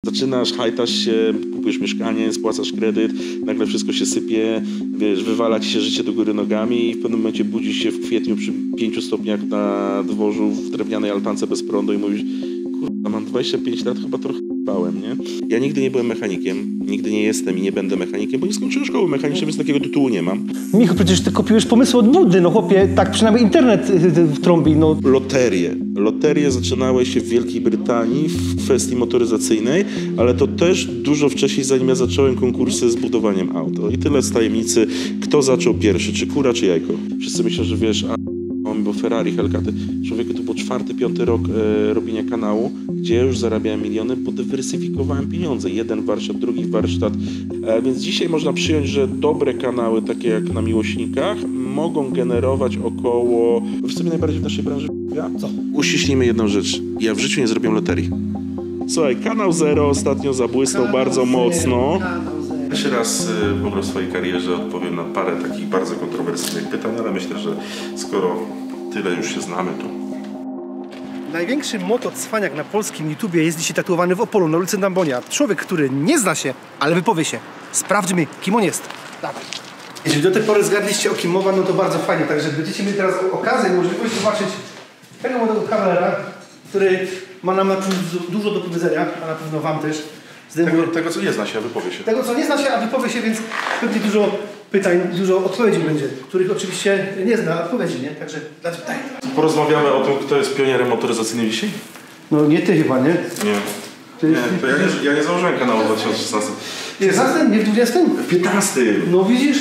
Zaczynasz, hajtasz się, kupujesz mieszkanie, spłacasz kredyt, nagle wszystko się sypie, wiesz, wywala ci się życie do góry nogami i w pewnym momencie budzisz się w kwietniu przy 5 stopniach na dworzu w drewnianej altance bez prądu i mówisz, kurwa, mam 25 lat, chyba trochę bałem, nie? Ja nigdy nie byłem mechanikiem, nigdy nie jestem i nie będę mechanikiem, bo nie skończyłem szkoły mechanicznej, więc takiego tytułu nie mam. Michu, przecież ty kopiujesz pomysły od Buddy, no chłopie, tak przynajmniej internet trąbi, no. Loterie zaczynały się w Wielkiej Brytanii w kwestii motoryzacyjnej, ale to też dużo wcześniej, zanim ja zacząłem konkursy z budowaniem auto. I tyle z tajemnicy, kto zaczął pierwszy, czy kura, czy jajko. Wszyscy myślą, że wiesz, bo Ferrari, Hellcaty. Człowieku, to był 4-5 rok robienia kanału, gdzie ja już zarabiałem miliony, bo dywersyfikowałem pieniądze. Jeden warsztat, drugi warsztat. Więc dzisiaj można przyjąć, że dobre kanały, takie jak na Miłośnikach, mogą generować około... Wiesz, co mnie najbardziej w naszej branży Co? Uściślimy jedną rzecz. Ja w życiu nie zrobiłem loterii. Słuchaj, Kanał Zero ostatnio zabłysnął bardzo mocno. Pierwszy raz w ogóle w swojej karierze odpowiem na parę takich bardzo kontrowersyjnych pytań, ale myślę, że skoro tyle już się znamy, to... Największy motocwaniak na polskim YouTubie jest dzisiaj tatuowany w Opolu, na ulicy Dambonia. Człowiek, który nie zna się, ale wypowie się. Sprawdźmy, kim on jest. Dawaj. Jeżeli do tej pory zgadliście, o kim mowa, no to bardzo fajnie. Także będziecie mieli teraz okazję i możliwość zobaczyć tego młodego kawalera, który ma nam dużo do powiedzenia, a na pewno wam też. Tego, co nie zna się, a wypowie się. Tego, co nie zna się, a wypowie się, więc pewnie dużo pytań, dużo odpowiedzi będzie, których oczywiście nie zna odpowiedzi, nie? Także dać pytania. Porozmawiamy o tym, kto jest pionierem motoryzacyjnym dzisiaj? No nie ty chyba, nie? Nie. To ja nie założyłem kanału w 2016. W 16? Nie w 20? W 15. No widzisz?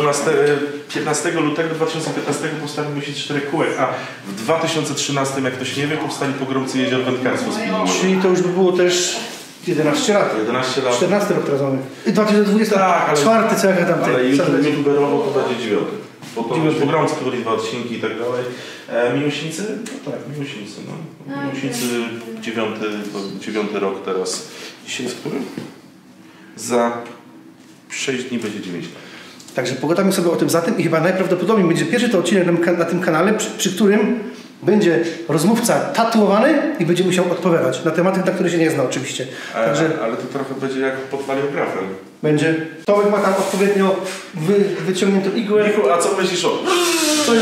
15 lutego 2015 powstały 4 kółek, a w 2013, jak ktoś nie wie, powstali pogromcy jezior wędkarstwo spinningowego. Czyli to już by było też 11 lat. 11 lat. 14 rok teraz mamy. 2020, tak, ale, czwarty, co jaka tam ale youtuberowo to będzie 9. Bo to już pogromcy, byli 2 odcinki i tak dalej. Miłośnicy? No tak, Miłośnicy. No. Miłośnicy 9 rok teraz. Dzisiaj jest który? Za 6 dni będzie 9 lat. Także pogadamy sobie o tym zatem i chyba najprawdopodobniej będzie pierwszy to odcinek na tym kanale, przy którym będzie rozmówca tatuowany i będzie musiał odpowiadać na tematy, na które się nie zna oczywiście. Także ale to trochę będzie jak pod paleografem. Będzie. Tomek ma tam odpowiednio wyciągniętą igłę. Michu, a co myślisz o... Coś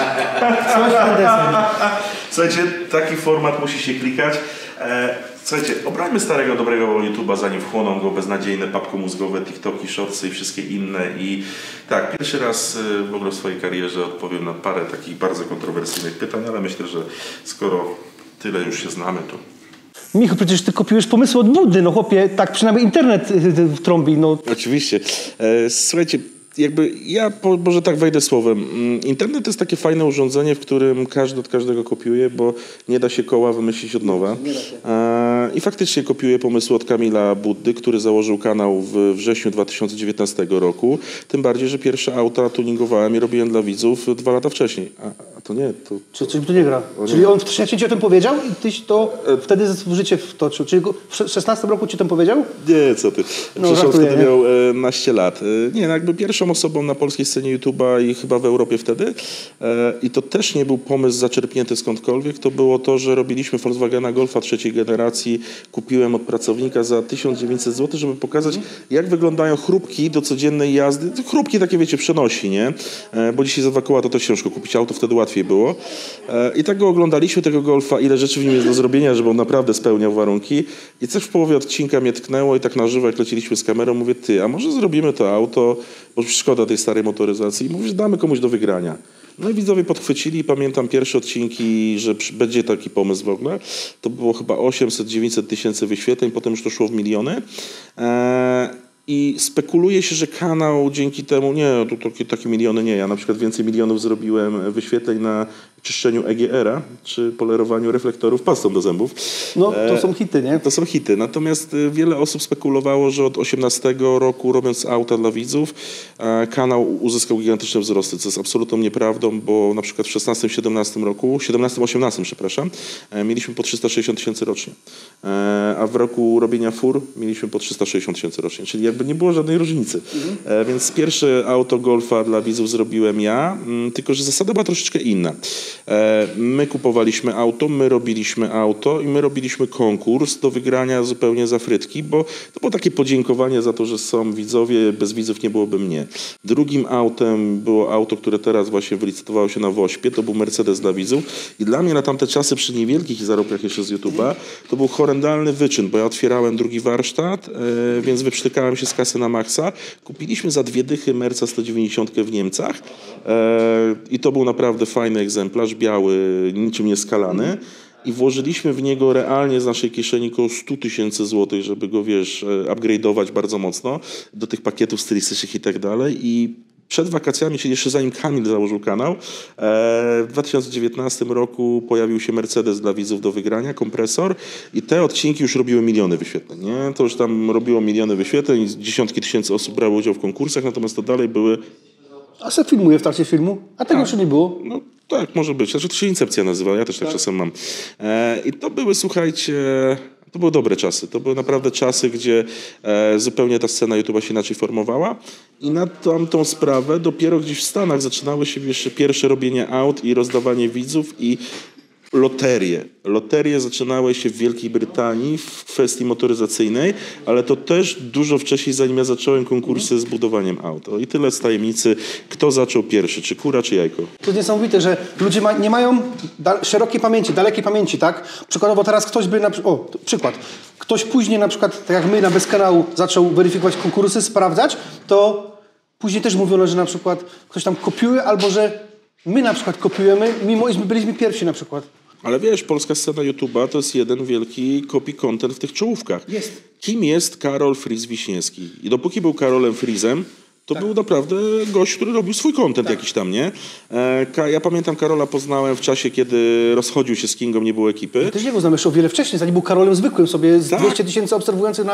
pan deseń. Słuchajcie, taki format musi się klikać. Słuchajcie, obrońmy starego, dobrego YouTube'a, zanim wchłoną go beznadziejne papko-mózgowe, TikToki, Shortsy i wszystkie inne. I tak, pierwszy raz w ogóle w swojej karierze odpowiem na parę takich bardzo kontrowersyjnych pytań, ale myślę, że skoro tyle już się znamy, to... Michu, przecież ty kopiujesz pomysły od Buddy, no chłopie, tak przynajmniej internet trąbi, no. Oczywiście. Słuchajcie, jakby ja może tak wejdę słowem. Internet to jest takie fajne urządzenie, w którym każdy od każdego kopiuje, bo nie da się koła wymyślić od nowa. I faktycznie kopiuję pomysły od Kamila Buddy, który założył kanał w wrześniu 2019 roku. Tym bardziej, że pierwsze auta tuningowałem i robiłem dla widzów 2 lata wcześniej. A to nie, to... Czyli to nie gra. Czyli on wcześniej ci o tym powiedział i tyś to wtedy w życie wtoczył. Czyli w 16 roku ci o tym powiedział? Nie, co ty. No, Przecież on wtedy miał naście lat. Nie, no jakby pierwszą osobą na polskiej scenie YouTube'a i chyba w Europie wtedy. I to też nie był pomysł zaczerpnięty skądkolwiek. To było to, że robiliśmy Volkswagena Golfa 3. generacji. Kupiłem od pracownika za 1900 zł, żeby pokazać, jak wyglądają chrupki do codziennej jazdy. Chrupki takie, wiecie, przenosi, nie? Bo dzisiaj za 2 koła to też ciężko kupić auto, wtedy łatwiej było. I tak go oglądaliśmy, tego Golfa, ile rzeczy w nim jest do zrobienia, żeby on naprawdę spełniał warunki. I coś w połowie odcinka mnie tknęło i tak na żywo, jak leciliśmy z kamerą, mówię, ty, a może zrobimy to auto, bo szkoda tej starej motoryzacji. I mówisz, damy komuś do wygrania. No i widzowie podchwycili i pamiętam pierwsze odcinki, że będzie taki pomysł w ogóle. To było chyba 800-900 tysięcy wyświetleń, potem już to szło w miliony. I spekuluje się, że kanał dzięki temu, nie, to takie miliony nie, ja na przykład więcej milionów zrobiłem wyświetleń na czyszczeniu EGR-a, czy polerowaniu reflektorów pastą do zębów. No, to są hity, nie? To są hity, natomiast wiele osób spekulowało, że od 18 roku, robiąc auta dla widzów, kanał uzyskał gigantyczne wzrosty, co jest absolutną nieprawdą, bo na przykład w 16-17 roku, 17-18, przepraszam, mieliśmy po 360 tysięcy rocznie, a w roku robienia fur mieliśmy po 360 tysięcy rocznie, czyli ja jakby nie było żadnej różnicy. Więc pierwsze auto Golfa dla widzów zrobiłem ja, tylko że zasada była troszeczkę inna. My kupowaliśmy auto, my robiliśmy auto i my robiliśmy konkurs do wygrania zupełnie za frytki, bo to było takie podziękowanie za to, że są widzowie, bez widzów nie byłoby mnie. Drugim autem było auto, które teraz właśnie wylicytowało się na Wośpie, to był Mercedes dla widzów i dla mnie na tamte czasy przy niewielkich zarobkach jeszcze z YouTube'a to był horrendalny wyczyn, bo ja otwierałem drugi warsztat, więc wyprztykałem się z kasy na maksa. Kupiliśmy za 2 dychy Merca 190 w Niemcach i to był naprawdę fajny egzemplarz, biały, niczym nieskalany. I włożyliśmy w niego realnie z naszej kieszeni około 100 000 złotych, żeby go, wiesz, upgrade'ować bardzo mocno do tych pakietów stylistycznych i tak dalej. I przed wakacjami, czyli jeszcze zanim Kamil założył kanał, w 2019 roku pojawił się Mercedes dla widzów do wygrania, kompresor i te odcinki już robiły miliony wyświetleń. Nie? To już tam robiło miliony wyświetleń, dziesiątki tysięcy osób brało udział w konkursach, natomiast to dalej były... A se filmuje w trakcie filmu? A tego jeszcze nie było? No tak, może być. Znaczy to się Incepcja nazywa, ja też tak czasem mam. I to były, słuchajcie... To były dobre czasy. To były naprawdę czasy, gdzie zupełnie ta scena YouTube'a się inaczej formowała i na tamtą sprawę dopiero gdzieś w Stanach zaczynały się jeszcze pierwsze robienie aut i rozdawanie widzów i loterie. Loterie zaczynały się w Wielkiej Brytanii w kwestii motoryzacyjnej, ale to też dużo wcześniej, zanim ja zacząłem konkursy z budowaniem aut. I tyle z tajemnicy, kto zaczął pierwszy, czy kura, czy jajko. To jest niesamowite, że ludzie nie mają szerokiej pamięci, dalekiej pamięci, tak? Przykładowo teraz ktoś by, przykład, ktoś później na przykład, tak jak my na Bez Kanału zaczął weryfikować konkursy, sprawdzać, to później też mówiono, że na przykład ktoś tam kopiuje, albo że my na przykład kopiujemy, mimo iż my byliśmy pierwsi na przykład. Ale wiesz, polska scena YouTube'a to jest jeden wielki copy content w tych czołówkach. Jest. Kim jest Karol Fries-Wiśniewski? I dopóki był Karolem Friesem, to był naprawdę gość, który robił swój content jakiś tam, nie? Ja pamiętam, Karola poznałem w czasie, kiedy rozchodził się z Kingą, nie było ekipy. Ja też nie go znam jeszcze o wiele wcześniej, zanim był Karolem zwykłym sobie z 200 000 obserwujących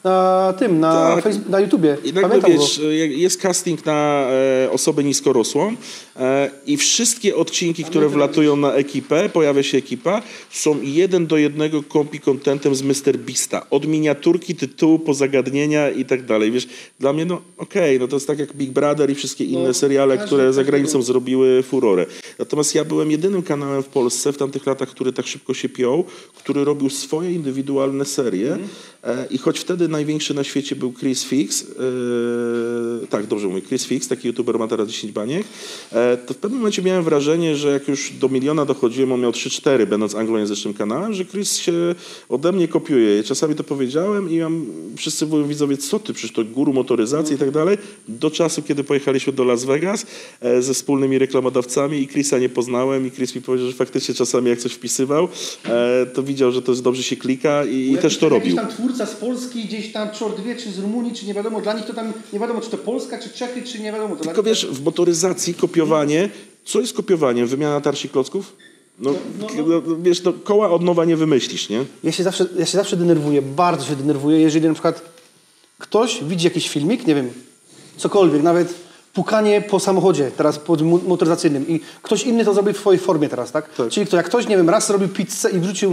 na YouTubie. I nagle, wiesz, jest casting na osobę niskorosłą i wszystkie odcinki, które wlatują na ekipę, pojawia się ekipa, są 1 do 1 copy contentem z Mr. Beasta. Od miniaturki, tytułu, po zagadnienia i tak dalej. Wiesz, dla mnie, no okej, no to jest tak jak Big Brother i wszystkie inne seriale, które za granicą zrobiły furorę. Natomiast ja byłem jedynym kanałem w Polsce w tamtych latach, który tak szybko się piął, który robił swoje indywidualne serie i choć wtedy największy na świecie był Chris Fix, tak, dobrze mówię, Chris Fix, taki youtuber ma teraz 10 baniek, to w pewnym momencie miałem wrażenie, że jak już do 1 miliona dochodziłem, on miał 3-4, będąc anglojęzycznym kanałem, że Chris się ode mnie kopiuje. Czasami to powiedziałem i wszyscy mówią, widzowie, co ty, przecież to guru motoryzacji i tak dalej. Do czasu, kiedy pojechaliśmy do Las Vegas ze wspólnymi reklamodawcami i Chrisa nie poznałem i Chris mi powiedział, że faktycznie czasami jak coś wpisywał, to widział, że to dobrze się klika i też to robił. Jakiś tam twórca z Polski, gdzieś tam czort wie, czy z Rumunii, czy nie wiadomo, dla nich to tam nie wiadomo, czy to Polska, czy Czechy, czy nie wiadomo. Tylko wiesz, w motoryzacji kopiowanie, co jest kopiowaniem? Wymiana tarczy klocków? Wiesz, koła od nowa nie wymyślisz, nie? Ja się zawsze denerwuję, bardzo się denerwuję, jeżeli na przykład ktoś widzi jakiś filmik, nie wiem, cokolwiek, nawet pukanie po samochodzie teraz motoryzacyjnym i ktoś inny to zrobi w swojej formie teraz, tak? Czyli jak ktoś, nie wiem, raz zrobił pizzę i wrzucił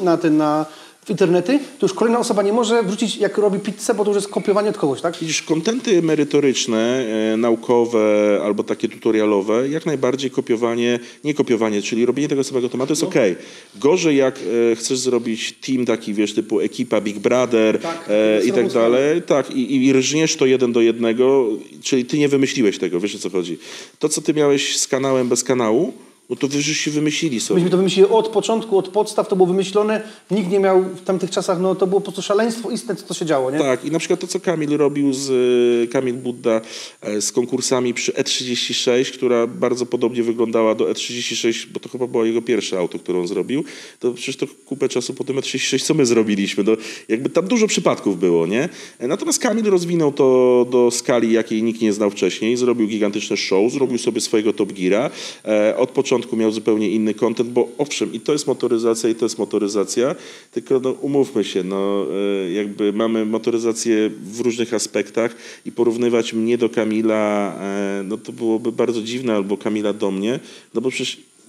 w internety, to już kolejna osoba nie może wrzucić, jak robi pizzę, bo to już jest kopiowanie od kogoś, tak? Widzisz, kontenty merytoryczne, naukowe albo takie tutorialowe, jak najbardziej nie kopiowanie, czyli robienie tego samego tematu jest okej. Gorzej jak chcesz zrobić team taki, wiesz, typu ekipa Big Brother i tak dalej, tak, i rżniesz to 1 do 1, czyli ty nie wymyśliłeś tego, wiesz o co chodzi. To, co ty miałeś z kanałem bez kanału, no to wyżeście wymyślili sobie. Myśmy to wymyślili od początku, od podstaw, to było wymyślone. Nikt nie miał w tamtych czasach, no to było po prostu szaleństwo istne, co się działo, nie? Tak, i na przykład to, co Kamil robił Kamil Budda z konkursami przy E36, która bardzo podobnie wyglądała do E36, bo to chyba było jego pierwsze auto, które on zrobił, to przecież to kupę czasu po tym E36, co my zrobiliśmy. No, jakby tam dużo przypadków było, nie? Natomiast Kamil rozwinął to do skali, jakiej nikt nie znał wcześniej. Zrobił gigantyczne show, zrobił sobie swojego Top Geara. Od początku miał zupełnie inny content, bo owszem, i to jest motoryzacja, tylko no, umówmy się, no, jakby mamy motoryzację w różnych aspektach i porównywać mnie do Kamila, no to byłoby bardzo dziwne, albo Kamila do mnie, no bo przecież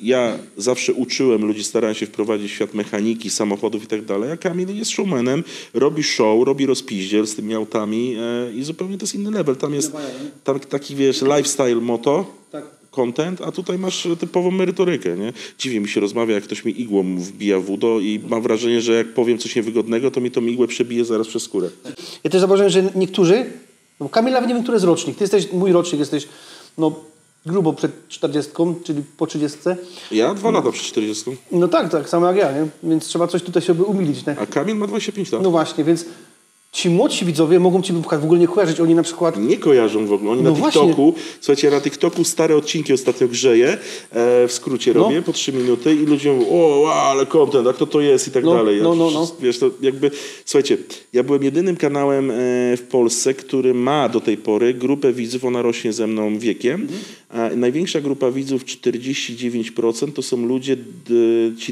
ja zawsze uczyłem ludzi, starałem się wprowadzić w świat mechaniki, samochodów i tak dalej, a Kamil jest showmanem, robi show, robi rozpiździel z tymi autami i zupełnie to jest inny level. Tam jest taki, wiesz, lifestyle moto, content, a tutaj masz typową merytorykę, nie? Dziwnie mi się rozmawia, jak ktoś mi igłą wbija w udo i mam wrażenie, że jak powiem coś niewygodnego, to mi tą igłę przebije zaraz przez skórę. Ja też zauważyłem, że niektórzy, no Kamila, nie wiem, który jest rocznik. Ty jesteś, mój rocznik, jesteś grubo przed 40, czyli po 30. Ja 2 lata przed 40. No tak samo jak ja, nie? Więc trzeba coś tutaj sobie umilić, nie? A Kamil ma 25 lat. No właśnie, więc ci młodsi widzowie mogą ci w ogóle nie kojarzyć. Oni na przykład... Nie kojarzą w ogóle. Oni na TikToku, słuchajcie, ja na TikToku stare odcinki ostatnio grzeję, w skrócie robię, po 3 minuty i ludzie mówią, o, wow, ale content, a kto to jest i tak dalej. Wiesz, to jakby, słuchajcie, ja byłem jedynym kanałem w Polsce, który ma do tej pory grupę widzów, ona rośnie ze mną wiekiem. Największa grupa widzów, 49%, to są ludzie, ci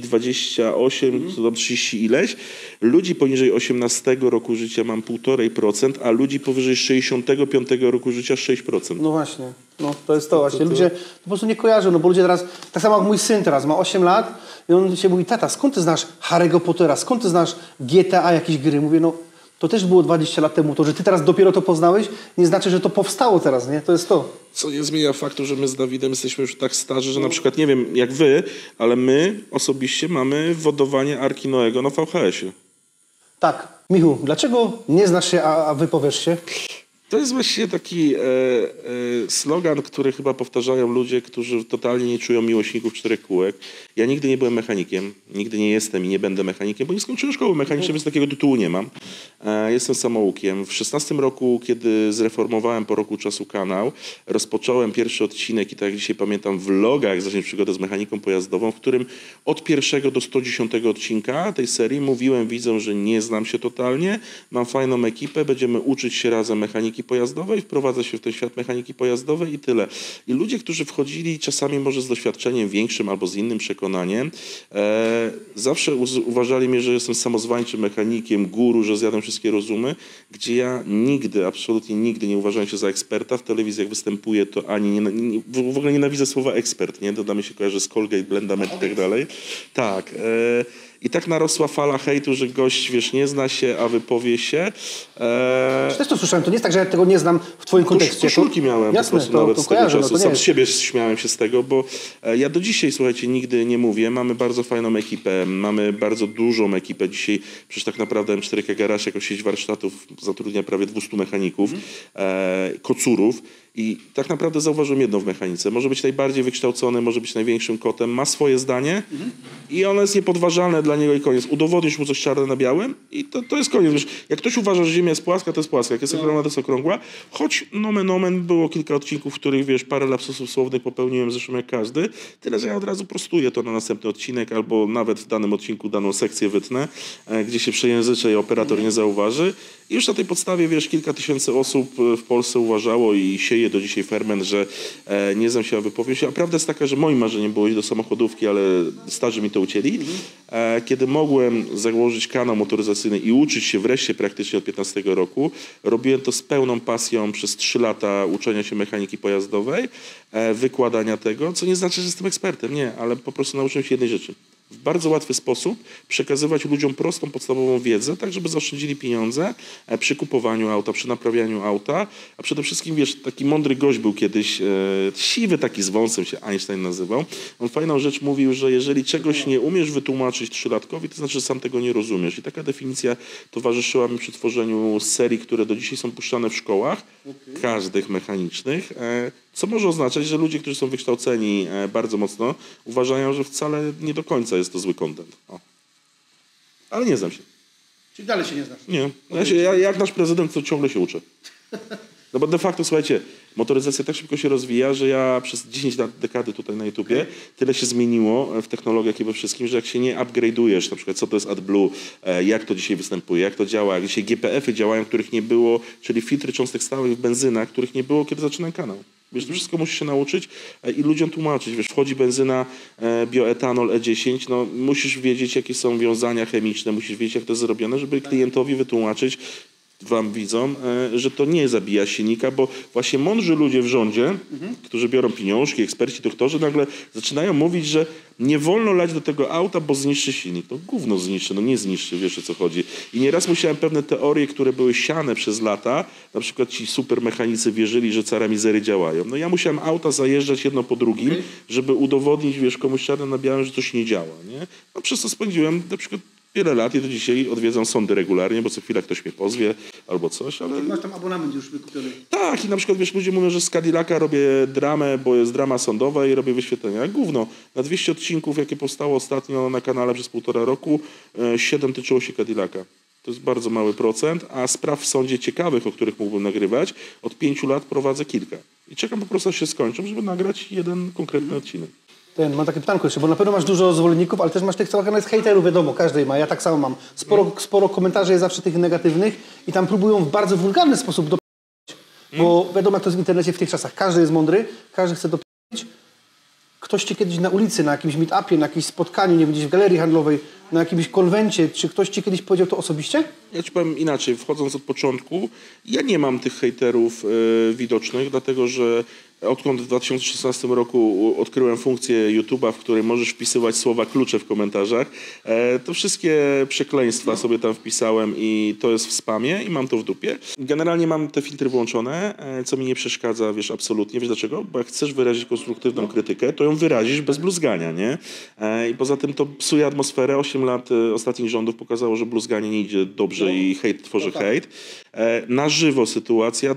28, to tam 30 ileś. Ludzi poniżej 18 roku życia mam 1,5%, a ludzi powyżej 65 roku życia 6%. No właśnie, to jest to właśnie. Ludzie po prostu nie kojarzą, bo ludzie teraz, tak samo jak mój syn teraz, ma 8 lat i on się mówi, tata, skąd ty znasz Harry'ego Pottera, skąd ty znasz GTA, jakieś gry? Mówię, to też było 20 lat temu. To, że ty teraz dopiero to poznałeś, nie znaczy, że to powstało teraz, nie? To jest to. Co nie zmienia faktu, że my z Dawidem jesteśmy już tak starzy, że na przykład, nie wiem jak wy, ale my osobiście mamy wodowanie Arki Noego na VHS-ie. Tak. Michu, dlaczego nie znasz się, a wypowiesz się? To jest właściwie taki slogan, który chyba powtarzają ludzie, którzy totalnie nie czują miłośników 4 kółek. Ja nigdy nie byłem mechanikiem, nigdy nie jestem i nie będę mechanikiem, bo nie skończyłem szkoły mechanicznej, więc takiego tytułu nie mam. Jestem samoukiem. W 16 roku, kiedy zreformowałem po roku czasu kanał, rozpocząłem pierwszy odcinek i tak jak dzisiaj pamiętam w vlogach Zacząć przygodę z mechaniką pojazdową, w którym od 1 do 110 odcinka tej serii mówiłem widzom, że nie znam się totalnie, mam fajną ekipę, będziemy uczyć się razem mechaniki pojazdowej, wprowadzę się w ten świat mechaniki pojazdowej i tyle. I ludzie, którzy wchodzili czasami może z doświadczeniem większym albo z innym przekonaniem, zawsze uważali mnie, że jestem samozwańczym mechanikiem, guru, że zjadam wszystkie rozumy, gdzie ja nigdy, absolutnie nigdy nie uważałem się za eksperta. W telewizji jak występuję, to w ogóle nienawidzę słowa ekspert, nie? Dodamy się kojarzy z Colgate, Blendament i tak dalej. Tak. I tak narosła fala hejtu, że gość, wiesz, nie zna się, a wypowie się. Też to słyszałem, to nie jest tak, że ja tego nie znam w twoim kontekście. Koszulki miałem jasne, po prostu nawet z tego kojarzę, czasu. Sam jest. z siebie śmiałem się z tego, bo ja do dzisiaj, słuchajcie, nigdy nie mówię. Mamy bardzo fajną ekipę, mamy bardzo dużą ekipę. Dzisiaj przecież tak naprawdę M4K Garage jako sieć warsztatów zatrudnia prawie 200 mechaników, kocurów. I tak naprawdę zauważyłem jedno w mechanice. Może być najbardziej wykształcony, może być największym kotem, ma swoje zdanie i ono jest niepodważalne dla niego i koniec. Udowodnisz mu coś czarne na białym i to jest koniec. Wiesz, jak ktoś uważa, że Ziemia jest płaska, to jest płaska. Jak jest okrągła, to jest okrągła. Choć nomen omen było kilka odcinków, w których, wiesz, parę lapsusów słownych popełniłem zresztą jak każdy. Tyle, że ja od razu prostuję to na następny odcinek albo nawet w danym odcinku daną sekcję wytnę, gdzie się przejęzyczę i operator nie zauważy. I już na tej podstawie, wiesz, kilka tysięcy osób w Polsce uważało i sieje do dzisiaj ferment, że nie znam się, a wypowiem się. A prawda jest taka, że moim marzeniem było iść do samochodówki, ale starzy mi to ucięli. Kiedy mogłem założyć kanał motoryzacyjny i uczyć się wreszcie praktycznie od 15 roku, robiłem to z pełną pasją przez 3 lata uczenia się mechaniki pojazdowej, wykładania tego, co nie znaczy, że jestem ekspertem, nie, ale po prostu nauczyłem się jednej rzeczy. W bardzo łatwy sposób przekazywać ludziom prostą, podstawową wiedzę, tak żeby zaoszczędzili pieniądze przy kupowaniu auta, przy naprawianiu auta, a przede wszystkim, wiesz, taki mądry gość był kiedyś, siwy taki z wąsem się Einstein nazywał. On fajną rzecz mówił, że jeżeli czegoś nie umiesz wytłumaczyć 3-latkowi, to znaczy, że sam tego nie rozumiesz. I taka definicja towarzyszyła mi przy tworzeniu serii, które do dzisiaj są puszczane w szkołach, każdych mechanicznych, co może oznaczać, że ludzie, którzy są wykształceni bardzo mocno, uważają, że wcale nie do końca jest to zły content. Ale nie znam się. Czyli dalej się nie znasz? Nie. Ja jak nasz prezydent, to ciągle się uczę. No bo de facto, słuchajcie, motoryzacja tak szybko się rozwija, że ja przez 10 lat, dekady tutaj na YouTubie, tyle się zmieniło w technologiach i we wszystkim, że jak się nie upgrade'ujesz, na przykład co to jest AdBlue, jak to dzisiaj występuje, jak to działa, jak dzisiaj GPF-y działają, których nie było, czyli filtry cząstek stałych w benzynach, których nie było, kiedy zaczynałem kanał. Wiesz, to wszystko musisz się nauczyć i ludziom tłumaczyć. Wiesz, wchodzi benzyna, bioetanol E10, no musisz wiedzieć, jakie są wiązania chemiczne, musisz wiedzieć, jak to jest zrobione, żeby klientowi wytłumaczyć, wam widzom, że to nie zabija silnika, bo właśnie mądrzy ludzie w rządzie, którzy biorą pieniążki, eksperci, doktorzy, nagle zaczynają mówić, że nie wolno lać do tego auta, bo zniszczy silnik. No gówno zniszczy, no nie zniszczy, wiesz o co chodzi. I nieraz musiałem pewne teorie, które były siane przez lata, na przykład ci supermechanicy wierzyli, że cara mizery działają. No ja musiałem auta zajeżdżać jedno po drugim, żeby udowodnić, wiesz, komuś czarno na białym, że coś nie działa, nie? No przez to spędziłem na przykład wiele lat i do dzisiaj odwiedzam sądy regularnie, bo co chwila ktoś mnie pozwie albo coś, ale... Masz tam abonament już wykupiony. Tak, i na przykład wiesz, ludzie mówią, że z Cadillaca robię dramę, bo jest drama sądowa i robię wyświetlenia. Gówno. Na 200 odcinków, jakie powstało ostatnio na kanale przez 1,5 roku, 7 tyczyło się Cadillaca. To jest bardzo mały procent, a spraw w sądzie ciekawych, o których mógłbym nagrywać, od 5 lat prowadzę kilka. I czekam po prostu, aż się skończą, żeby nagrać jeden konkretny odcinek. Mam takie pytanko jeszcze, bo na pewno masz dużo zwolenników, ale też masz tych całych hejterów, wiadomo, każdy ma, ja tak samo mam. Sporo komentarzy jest zawsze tych negatywnych i tam próbują w bardzo wulgarny sposób dopytać, bo wiadomo jak to jest w internecie w tych czasach, każdy jest mądry, każdy chce dopytać. Ktoś ci kiedyś na ulicy, na jakimś meet-upie, na jakimś spotkaniu, nie wiem, gdzieś w galerii handlowej, na jakimś konwencie, czy ktoś ci kiedyś powiedział to osobiście? Ja ci powiem inaczej, wchodząc od początku, ja nie mam tych hejterów widocznych, dlatego że odkąd w 2016 roku odkryłem funkcję YouTube'a, w której możesz wpisywać słowa klucze w komentarzach, to wszystkie przekleństwa sobie tam wpisałem i to jest w spamie i mam to w dupie. Generalnie mam te filtry włączone, co mi nie przeszkadza, wiesz, absolutnie. Wiesz dlaczego? Bo jak chcesz wyrazić konstruktywną krytykę, to ją wyrazisz bez bluzgania, nie? I poza tym to psuje atmosferę. 8 lat ostatnich rządów pokazało, że bluzganie nie idzie dobrze i hejt tworzy hejt. Na żywo sytuacja,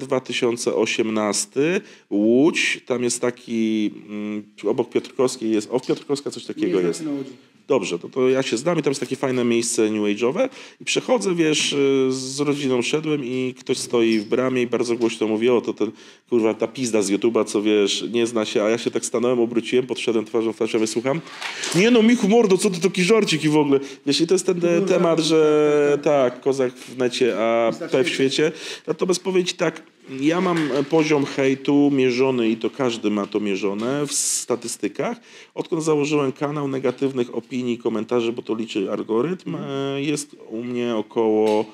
2018, Łódź, tam jest taki, obok Piotrkowskiej jest, Piotrkowska coś takiego jest. Dobrze, to ja się znam i tam jest takie fajne miejsce new age'owe i przechodzę, wiesz, z rodziną szedłem i ktoś stoi w bramie i bardzo głośno mówi, o to ten, kurwa, ta pizda z YouTube'a, co wiesz, nie zna się, a ja się tak stanąłem, obróciłem, podszedłem twarzą w twarz, ja wysłucham. Nie no, Michu mordo, co ty taki żarcik i w ogóle. Wiesz, i to jest ten temat, że tak, kozak w necie, a tutaj w świecie. Natomiast powiedzieć tak, ja mam poziom hejtu mierzony i to każdy ma to mierzone w statystykach. Odkąd założyłem kanał negatywnych opinii, komentarzy, bo to liczy algorytm, jest u mnie około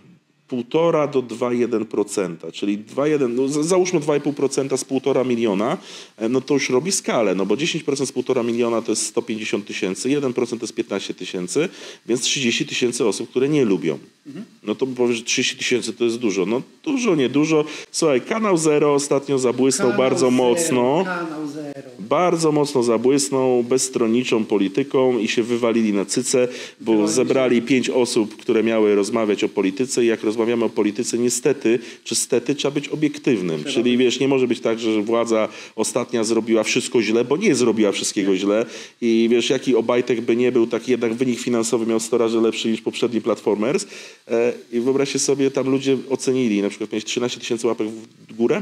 1,5 do 2,1%, czyli 2,1, no załóżmy 2,5% z 1,5 miliona, no to już robi skalę, no bo 10% z 1,5 miliona to jest 150 tysięcy, 1% to jest 15 tysięcy, więc 30 tysięcy osób, które nie lubią. No to powiesz, że 30 tysięcy to jest dużo. No dużo, nie dużo. Słuchaj, Kanał Zero ostatnio zabłysnął bardzo mocno. Kanał Zero. Bardzo mocno zabłysnął bezstronniczą polityką i się wywalili na cycę, bo zebrali 5 osób, które miały rozmawiać o polityce i jak rozmawiamy o polityce, niestety czy stety trzeba być obiektywnym. Czyli wiesz, nie może być tak, że władza ostatnia zrobiła wszystko źle, bo nie zrobiła wszystkiego źle i wiesz, jaki Obajtek by nie był, taki jednak wynik finansowy miał 100 razy lepszy niż poprzedni Platformers. I wyobraźcie sobie, tam ludzie ocenili, na przykład mieć 13 tysięcy łapek w górę,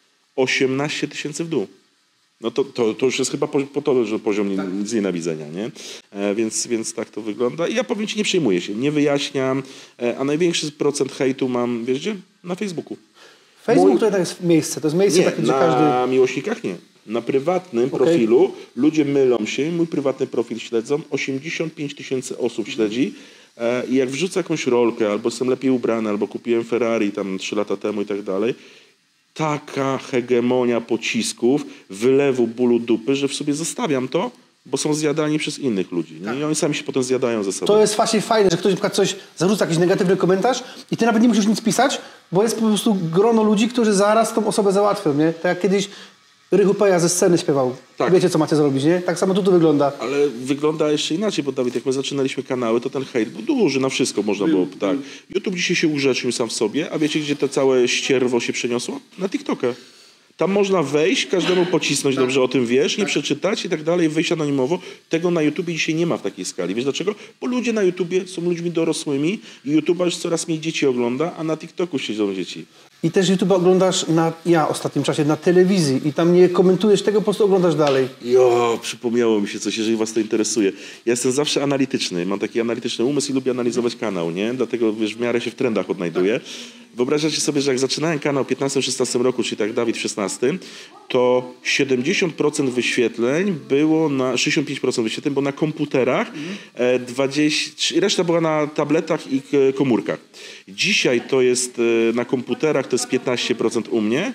18 tysięcy w dół. No to już jest chyba po to, że poziom znienawidzenia, nie? Więc tak to wygląda. I ja powiem ci, nie przejmuję się, nie wyjaśniam, a największy procent hejtu mam, wiesz gdzie? Na Facebooku. Facebook to jednak jest miejsce, takie, gdzie każdy... na miłośnikach nie. Na prywatnym profilu ludzie mylą się, mój prywatny profil śledzą, 85 tysięcy osób śledzi i jak wrzucę jakąś rolkę, albo jestem lepiej ubrany, albo kupiłem Ferrari tam 3 lata temu i tak dalej, taka hegemonia pocisków, wylewu bólu dupy, że w sobie zostawiam to, bo są zjadani przez innych ludzi. Nie? I oni sami się potem zjadają ze sobą. To jest właśnie fajne, że ktoś na przykład coś zarzuca, jakiś negatywny komentarz i ty nawet nie musisz nic pisać, bo jest po prostu grono ludzi, którzy zaraz tą osobę załatwią, nie? Tak jak kiedyś Rychu Peja ze sceny śpiewał. Tak. Wiecie, co macie zrobić, nie? Tak samo tu wygląda. Ale wygląda jeszcze inaczej, bo Dawid, jak my zaczynaliśmy kanały, to ten hejt był duży, na wszystko można było, tak. YouTube dzisiaj się ugrzecznił sam w sobie, a wiecie, gdzie to całe ścierwo się przeniosło? Na TikToka. Tam można wejść, każdemu pocisnąć, dobrze o tym wiesz, nie przeczytać i tak dalej, wyjść anonimowo. Tego na YouTubie dzisiaj nie ma w takiej skali. Wiesz dlaczego? Bo ludzie na YouTubie są ludźmi dorosłymi i YouTuba już coraz mniej dzieci ogląda, a na TikToku siedzą dzieci. I też YouTube oglądasz w ostatnim czasie na telewizji i tam nie komentujesz tego, po prostu oglądasz dalej. Przypomniało mi się coś, jeżeli was to interesuje. Ja jestem zawsze analityczny, mam taki analityczny umysł i lubię analizować kanał, nie? Dlatego, wiesz, w miarę się w trendach odnajduję. Wyobrażacie sobie, że jak zaczynałem kanał w 15-16 roku, czyli tak Dawid w 16, to 70% wyświetleń było na 65% wyświetleń było na komputerach, reszta była na tabletach i komórkach. Dzisiaj to jest na komputerach, to jest 15% u mnie,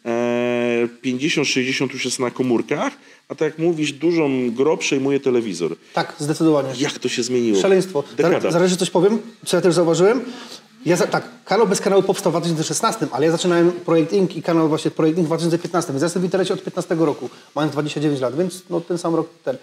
50-60 już jest na komórkach, a tak jak mówisz, dużą grę przejmuje telewizor. Tak, zdecydowanie. Jak to się zmieniło? Szaleństwo. Dekada. Zaraz, że coś powiem, co ja też zauważyłem. Tak, kanał bez kanału powstał w 2016, ale ja zaczynałem Projekt Inc. i kanał właśnie Projekt Inc. w 2015, więc ja jestem w internecie od 15 roku, mając 29 lat, więc no, ten sam rok ten.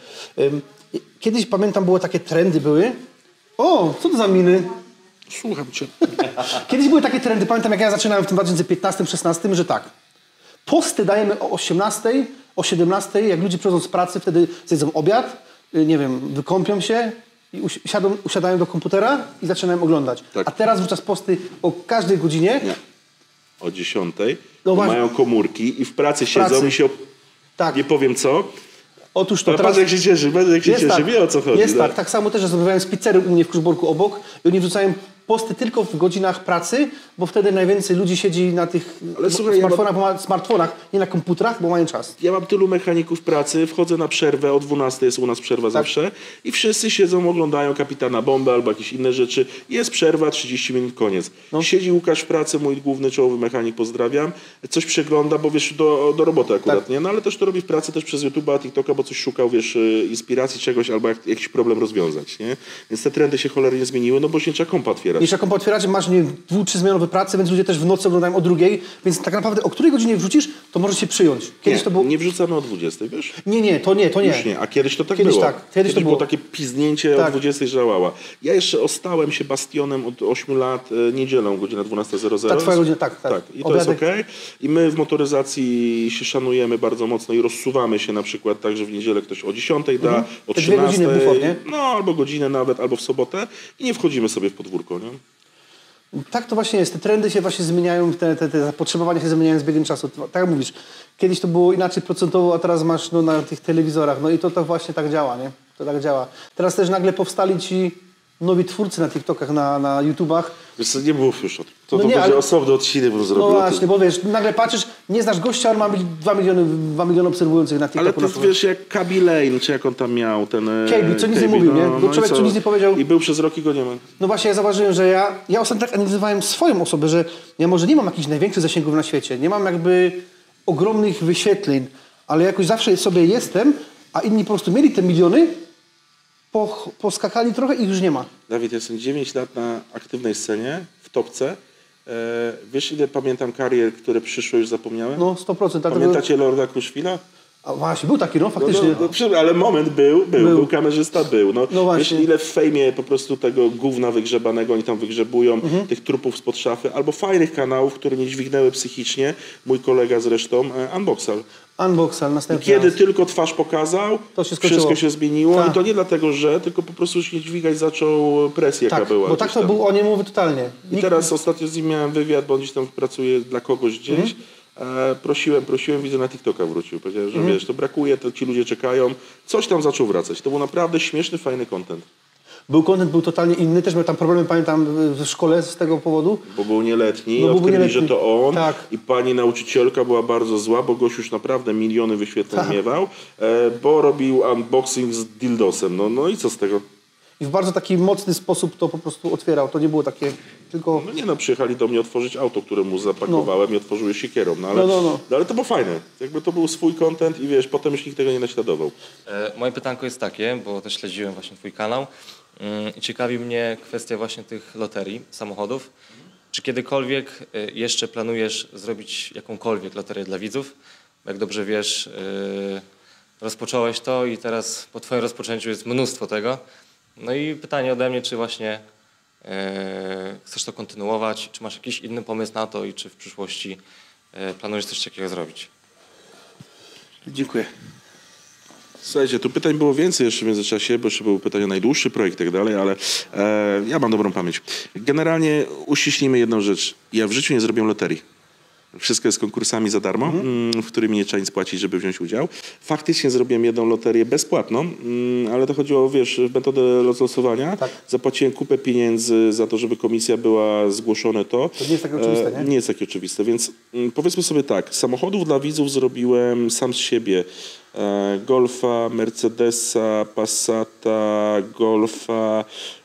Kiedyś pamiętam, takie trendy były. O, co to za miny? Słucham cię. Kiedyś były takie trendy, pamiętam jak ja zaczynałem w tym 2015-16, że tak, posty dajemy o 18, o 17, jak ludzie przychodzą z pracy, wtedy zjedzą obiad, nie wiem, wykąpią się i usiadają do komputera i zaczynają oglądać. Tak. A teraz wrzucasz posty o każdej godzinie. Nie. O 10, No właśnie. mają komórki i w pracy siedzą i się... Tak. Nie powiem co. Otóż to Ale teraz... patrz jak się cieszy, wie o co chodzi. Jest tak, tak samo też rozmawiałem z pizzerem u mnie w Kruszborku obok i oni wrzucają posty tylko w godzinach pracy, bo wtedy najwięcej ludzi siedzi na tych smartfonach, nie na komputerach, bo mają czas. Ja mam tylu mechaników pracy, wchodzę na przerwę, o 12 jest u nas przerwa zawsze i wszyscy siedzą, oglądają Kapitana Bombę albo jakieś inne rzeczy. Jest przerwa, 30 minut, koniec. No. Siedzi Łukasz w pracy, mój główny czołowy mechanik, pozdrawiam. Coś przegląda, bo wiesz, do roboty akurat, nie? No ale też to robi w pracy też przez YouTube'a, TikToka, bo coś szukał, wiesz, inspiracji czegoś albo jakiś problem rozwiązać, nie? Więc te trendy się cholernie zmieniły, no bo się nie trzeba kompa otwierać. Jeśli kompa otwieracie, masz 2-3 zmianowe prace, więc ludzie też w nocy oglądają o 2, więc tak naprawdę o której godzinie wrzucisz, to możesz się przyjąć. Kiedyś to było... Nie wrzucamy o 20, wiesz? Nie, to nie. Już nie, a kiedyś to tak Kiedyś było. tak, kiedyś to było było. takie pizdnięcie Tak. o 20 żałała. Ja jeszcze ostałem się bastionem od 8 lat, niedzielą, godzina 12:00. Ta twoja godzina, tak. I to jest okej. I my w motoryzacji się szanujemy bardzo mocno i rozsuwamy się na przykład tak, że w niedzielę ktoś o 10 da, o 13. 2 godziny bufor, nie? No, albo godzinę nawet, albo w sobotę i nie wchodzimy sobie w podwórko, nie? Tak to właśnie jest. Te trendy się właśnie zmieniają, te zapotrzebowania się zmieniają z biegiem czasu. Tak jak mówisz, kiedyś to było inaczej procentowo, a teraz masz na tych telewizorach. No i to właśnie tak działa, nie? To tak działa. Teraz też nagle powstali ci nowi twórcy na TikTokach, na YouTubach. Wiesz co, nie mów już o tym. To nie, będzie osobny odcinek bym zrobił. No właśnie, bo wiesz, nagle patrzysz, nie znasz gościa, on ma być 2 miliony obserwujących na TikToku. Ale to wiesz, jak Kaby Lane, czy jak on tam miał, ten... Kaby, co nic nie mówił, nie? Bo człowiek, co nic nie powiedział. I był przez rok i go nie ma. No właśnie, ja zauważyłem, że ja ostatnio tak analizowałem swoją osobę, że ja może nie mam jakichś największych zasięgów na świecie, nie mam jakby ogromnych wyświetleń, ale jakoś zawsze sobie jestem, a inni po prostu mieli te miliony, poskakali trochę i już nie ma. Dawid, ja jestem 9 lat na aktywnej scenie, w topce. Wiesz, ile pamiętam karier, które przyszły, już zapomniałem? No 100%. Pamiętacie Lorda Kruszwila? A właśnie, był taki, no faktycznie. Ale moment był kamerzysta, był. No właśnie. wiesz, ile w fejmie po prostu tego gówna wygrzebanego oni tam wygrzebują, tych trupów spod szafy, albo fajnych kanałów, które nie dźwignęły psychicznie, mój kolega zresztą, Unboxal. Unboxal, następny Kiedy raz. tylko twarz pokazał, To się skończyło. wszystko się zmieniło. Tak. I to nie dlatego, że, tylko po prostu już nie dźwigać zaczął presję, jaka Tak, była. bo tak to tam. był, o nie mówię totalnie. I teraz ostatnio z nim miałem wywiad, bo on gdzieś tam pracuje dla kogoś gdzieś. Prosiłem, widzę na TikToka wrócił. Powiedział, że wiesz, to brakuje, to ci ludzie czekają. Coś tam zaczął wracać. To był naprawdę śmieszny, fajny content. Content był totalnie inny, też miał tam problemy, pamiętam, w szkole z tego powodu. Bo był nieletni, No, był odkryli, nieletni. że to on. Tak. I pani nauczycielka była bardzo zła, bo gość już naprawdę miliony wyświetleń miewał, bo robił unboxing z dildosem. No i co z tego? I w bardzo taki mocny sposób to po prostu otwierał. To nie było takie tylko... No nie no, przyjechali do mnie otworzyć auto, które mu zapakowałem i otworzyły siekierą. No ale to było fajne. Jakby to był swój content i wiesz, potem już nikt tego nie naśladował. Moje pytanko jest takie, bo też śledziłem właśnie twój kanał i ciekawi mnie kwestia właśnie tych loterii samochodów. Czy kiedykolwiek jeszcze planujesz zrobić jakąkolwiek loterię dla widzów? Jak dobrze wiesz, rozpocząłeś to i teraz po twoim rozpoczęciu jest mnóstwo tego. No i pytanie ode mnie, czy właśnie chcesz to kontynuować, czy masz jakiś inny pomysł na to i czy w przyszłości planujesz coś takiego zrobić? Dziękuję. Słuchajcie, tu pytań było więcej jeszcze w międzyczasie, bo jeszcze było pytanie o najdłuższy projekt i tak dalej, ale ja mam dobrą pamięć. Generalnie uściślimy jedną rzecz. Ja w życiu nie zrobiłem loterii. Wszystko jest konkursami za darmo, w którymi nie trzeba nic płacić, żeby wziąć udział. Faktycznie zrobiłem jedną loterię bezpłatną, ale to chodziło o, metodę losowania. Tak. Zapłaciłem kupę pieniędzy za to, żeby komisja była zgłoszone to. To nie jest takie oczywiste, nie? Nie jest takie oczywiste, więc powiedzmy sobie tak, samochodów dla widzów zrobiłem sam z siebie. Golfa, Mercedesa, Passata, Golfa,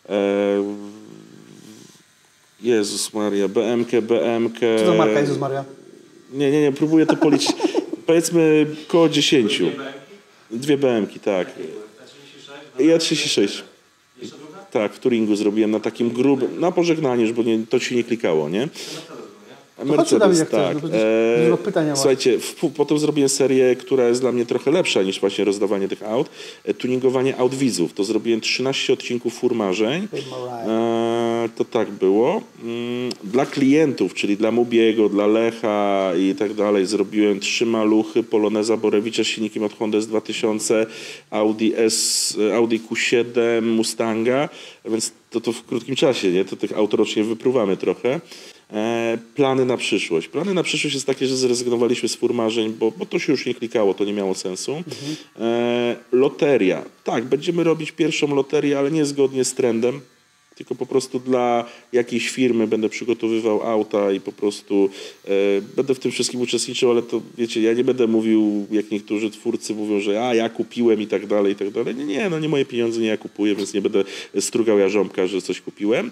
Jezus Maria, BMK. Co za marka Jezus Maria? Nie, próbuję to policzyć. Powiedzmy koło 10. Dwie BM-ki, tak. I A36. Tak, w Turingu zrobiłem na takim grubym, na pożegnanie, już, bo to się nie klikało, nie? Mercedes, tak. Słuchajcie, potem zrobiłem serię, która jest dla mnie trochę lepsza niż właśnie rozdawanie tych aut. Tuningowanie aut widzów. To zrobiłem 13 odcinków Fur Marzeń. To tak było. Dla klientów, czyli dla Mubiego, dla Lecha i tak dalej, zrobiłem 3 maluchy Poloneza Borewicza z silnikiem od Honda S2000, Audi Q7, Mustanga, więc to w krótkim czasie, nie? To tych aut rocznie wypruwamy trochę. Plany na przyszłość. Plany na przyszłość jest takie, że zrezygnowaliśmy z Fur Marzeń, bo to się już nie klikało, to nie miało sensu. Loteria. Tak, będziemy robić pierwszą loterię, ale nie zgodnie z trendem, tylko po prostu dla jakiejś firmy będę przygotowywał auta i po prostu będę w tym wszystkim uczestniczył, ale to wiecie, ja nie będę mówił, jak niektórzy twórcy mówią, że ja kupiłem i tak dalej, i tak dalej. Nie, nie moje pieniądze, nie ja kupuję, więc nie będę strugał jarząbka, że coś kupiłem.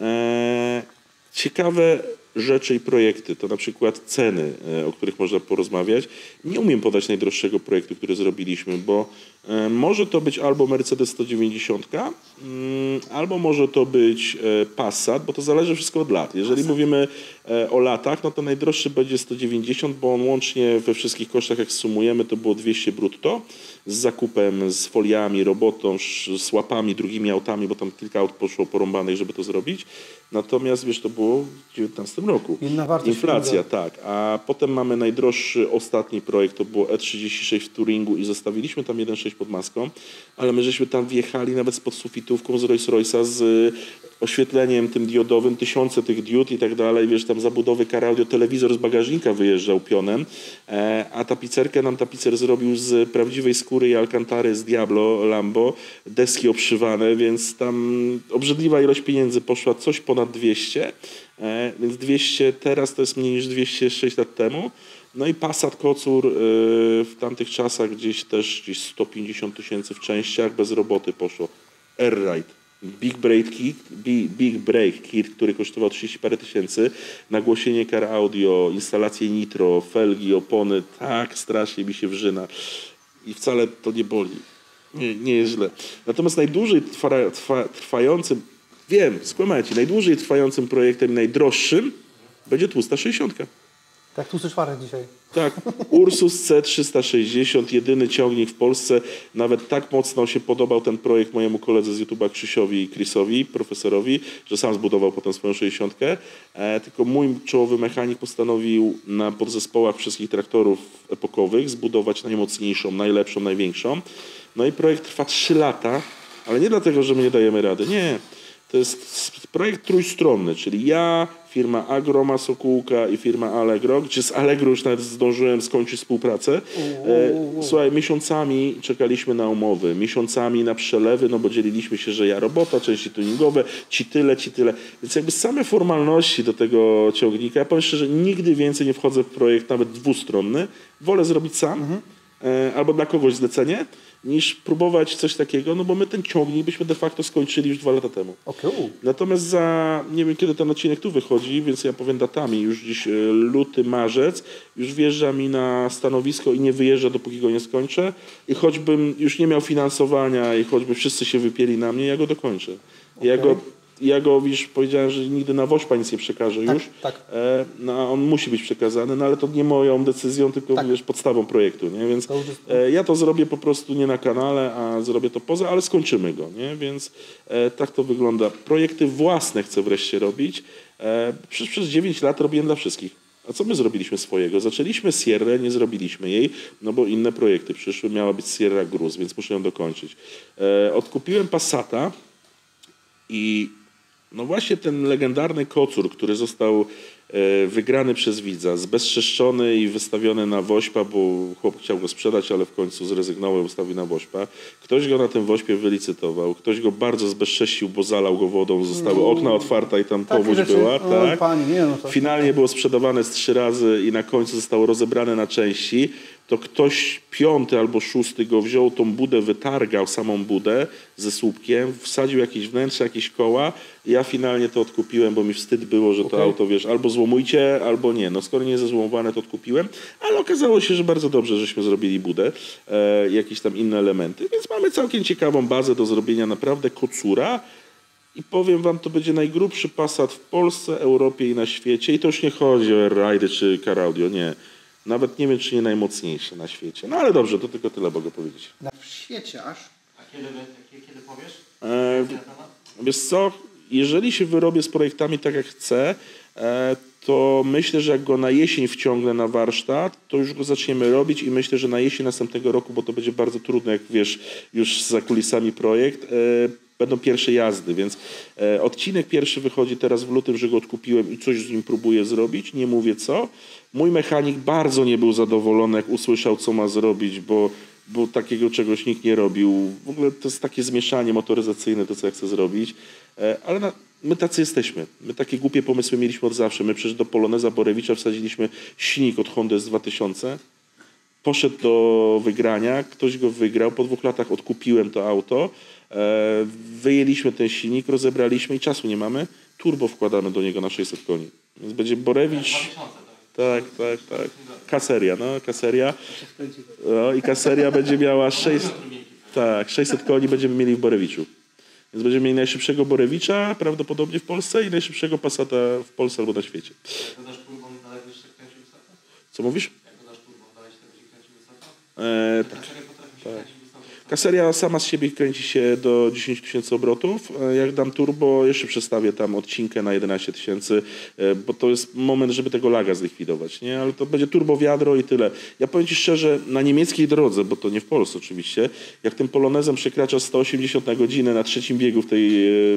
Ciekawe rzeczy i projekty, to na przykład ceny, o których można porozmawiać. Nie umiem podać najdroższego projektu, który zrobiliśmy, bo może to być albo Mercedes 190, albo może to być Passat, bo to zależy wszystko od lat. Jeżeli mówimy o latach, no to najdroższy będzie 190, bo on łącznie we wszystkich kosztach, jak sumujemy, to było 200 brutto, z zakupem, z foliami, robotą, z łapami, drugimi autami, bo tam kilka aut poszło porąbanych, żeby to zrobić. Natomiast wiesz, to było w 2019 roku. Inna wartość. Inflacja, tak. A potem mamy najdroższy ostatni projekt, to było E36 w Turingu i zostawiliśmy tam 1.6 pod maską, ale my żeśmy tam wjechali nawet z podsufitówką z Rolls-Royce'a z oświetleniem tym diodowym, 1000 tych diod i tak dalej, wiesz, tam zabudowy car audio, telewizor z bagażnika wyjeżdżał pionem, a tapicerkę nam tapicer zrobił z prawdziwej skóry i alcantary z Diablo, Lambo, deski obszywane, więc tam obrzydliwa ilość pieniędzy poszła, coś ponad 200, więc 200 teraz to jest mniej niż 206 lat temu. No i Passat Kocur w tamtych czasach gdzieś 150 000 w częściach, bez roboty poszło. Air-Ride. Big Brake Kit, który kosztował 30 parę tysięcy, nagłośnienie car audio, instalacje nitro, felgi, opony, tak strasznie mi się wrzyna i wcale to nie boli, nie jest źle. Natomiast najdłużej trwającym, skłamajcie, najdłużej trwającym projektem, najdroższym będzie tłusta 60. Tak, tłusty czwarek dzisiaj. Tak, Ursus C360, jedyny ciągnik w Polsce. Nawet tak mocno się podobał ten projekt mojemu koledze z YouTube'a Krzysiowi i Chrisowi, profesorowi, że sam zbudował potem swoją 60. Tylko mój czołowy mechanik postanowił na podzespołach wszystkich traktorów epokowych zbudować najmocniejszą, najlepszą, największą. No i projekt trwa 3 lata, ale nie dlatego, że my nie dajemy rady, nie. To jest projekt trójstronny, czyli ja, firma Agroma Sokółka i firma Allegro, gdzie z Allegro już nawet zdążyłem skończyć współpracę. Słuchaj, miesiącami czekaliśmy na umowy, miesiącami na przelewy, no bo dzieliliśmy się, że ja robota, części tuningowe, ci tyle. Więc jakby same formalności do tego ciągnika, ja powiem szczerze, nigdy więcej nie wchodzę w projekt nawet dwustronny. Wolę zrobić sam albo dla kogoś zlecenie, niż próbować coś takiego, no bo my ten ciągnik byśmy de facto skończyli już 2 lata temu. Okay. Natomiast nie wiem kiedy ten odcinek tu wychodzi, więc ja powiem datami, już dziś luty, marzec, już wjeżdża mi na stanowisko i nie wyjeżdża, dopóki go nie skończę i choćbym już nie miał finansowania i choćby wszyscy się wypieli na mnie, ja go dokończę. Okay. Ja go już powiedziałem, że nigdy na Wośpa nic nie przekażę już. Tak. No, on musi być przekazany, no ale to nie moją decyzją, tylko podstawą projektu. Nie? Więc ja to zrobię po prostu nie na kanale, a zrobię to poza, ale skończymy go. Nie? Więc tak to wygląda. Projekty własne chcę wreszcie robić. Przez 9 lat robiłem dla wszystkich. A co my zrobiliśmy swojego? Zaczęliśmy Sierrę, nie zrobiliśmy jej, no bo inne projekty przyszły. Miała być Sierra Gruz, więc muszę ją dokończyć. Odkupiłem Passata i no właśnie ten legendarny kocur, który został wygrany przez widza, zbezczeszczony i wystawiony na wośpa, bo chłop chciał go sprzedać, ale w końcu zrezygnował i ustawił na wośpa. Ktoś go na tym wośpie wylicytował, ktoś go bardzo zbezcześcił, bo zalał go wodą, zostały okna otwarte i tam powódź była. Tak. Panie, nie, no to... Finalnie było sprzedawane z 3 razy i na końcu zostało rozebrane na części. To ktoś 5. albo 6. go wziął, tą budę wytargał, samą budę ze słupkiem, wsadził jakieś wnętrze, jakieś koła i ja finalnie to odkupiłem, bo mi wstyd było, że to auto, wiesz, albo złomujcie, albo nie. No skoro nie jest złomowane, to odkupiłem, ale okazało się, że bardzo dobrze, żeśmy zrobili budę, jakieś tam inne elementy, więc mamy całkiem ciekawą bazę do zrobienia, naprawdę kocura. I powiem wam, to będzie najgrubszy Passat w Polsce, Europie i na świecie. I to już nie chodzi o R-Ride czy Car Audio, nie. Nawet nie wiem, czy nie najmocniejsze na świecie. No ale dobrze, to tylko tyle mogę powiedzieć. Na świecie aż? A kiedy powiesz? Wiesz co, jeżeli się wyrobię z projektami tak jak chcę, to myślę, że jak go na jesień wciągnę na warsztat, to już go zaczniemy robić i myślę, że na jesień następnego roku, bo to będzie bardzo trudne, jak wiesz, już za kulisami projekt, będą pierwsze jazdy, więc odcinek pierwszy wychodzi teraz w lutym, że go odkupiłem i coś z nim próbuję zrobić, nie mówię co. Mój mechanik bardzo nie był zadowolony, jak usłyszał, co ma zrobić, bo takiego czegoś nikt nie robił. W ogóle to jest takie zmieszanie motoryzacyjne, to co ja chcę zrobić, ale my tacy jesteśmy. My takie głupie pomysły mieliśmy od zawsze. My przecież do Poloneza Borewicza wsadziliśmy silnik od Hondy S2000, poszedł do wygrania, ktoś go wygrał, po 2 latach odkupiłem to auto, wyjęliśmy ten silnik, rozebraliśmy i czasu nie mamy, turbo wkładamy do niego na 600 koni. Więc będzie Borewicz... Tak. Kaseria. No i Kaseria będzie miała 600 koni będziemy mieli w Borewiczu. Więc będziemy mieli najszybszego Borewicza prawdopodobnie w Polsce i najszybszego Passata w Polsce albo na świecie. Jak dodasz turbo, dalej będziesz kręcił wysoko? Co mówisz? Jak dodasz turbo, dalej się będzie kręcił wysoko? Tak. Potrafi się kręcić wysoko. Kaseria sama z siebie kręci się do 10 000 obrotów. Jak dam turbo, jeszcze przestawię tam odcinkę na 11 000, bo to jest moment, żeby tego laga zlikwidować, nie? Ale to będzie turbo wiadro i tyle. Ja powiem ci szczerze, na niemieckiej drodze, bo to nie w Polsce oczywiście, jak tym polonezem przekracza 180 na godzinę na 3. biegu w tej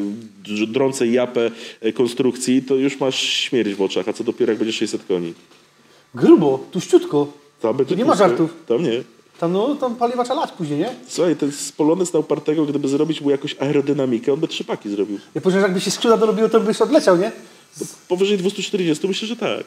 drącej japę konstrukcji, to już masz śmierć w oczach, a co dopiero jak będzie 600 koni. Grubo, tuściutko. Tam będzie Tu nie ma pusto. żartów. Tam nie. Tam paliwa trzeba lać później, nie? Słuchaj, ten polonez na upartego, gdyby zrobić mu jakąś aerodynamikę, on by 3 paki zrobił. Ja powiem, że jakby się skrzydła dorobiło, to byś odleciał, nie? Powyżej 240 myślę, że tak.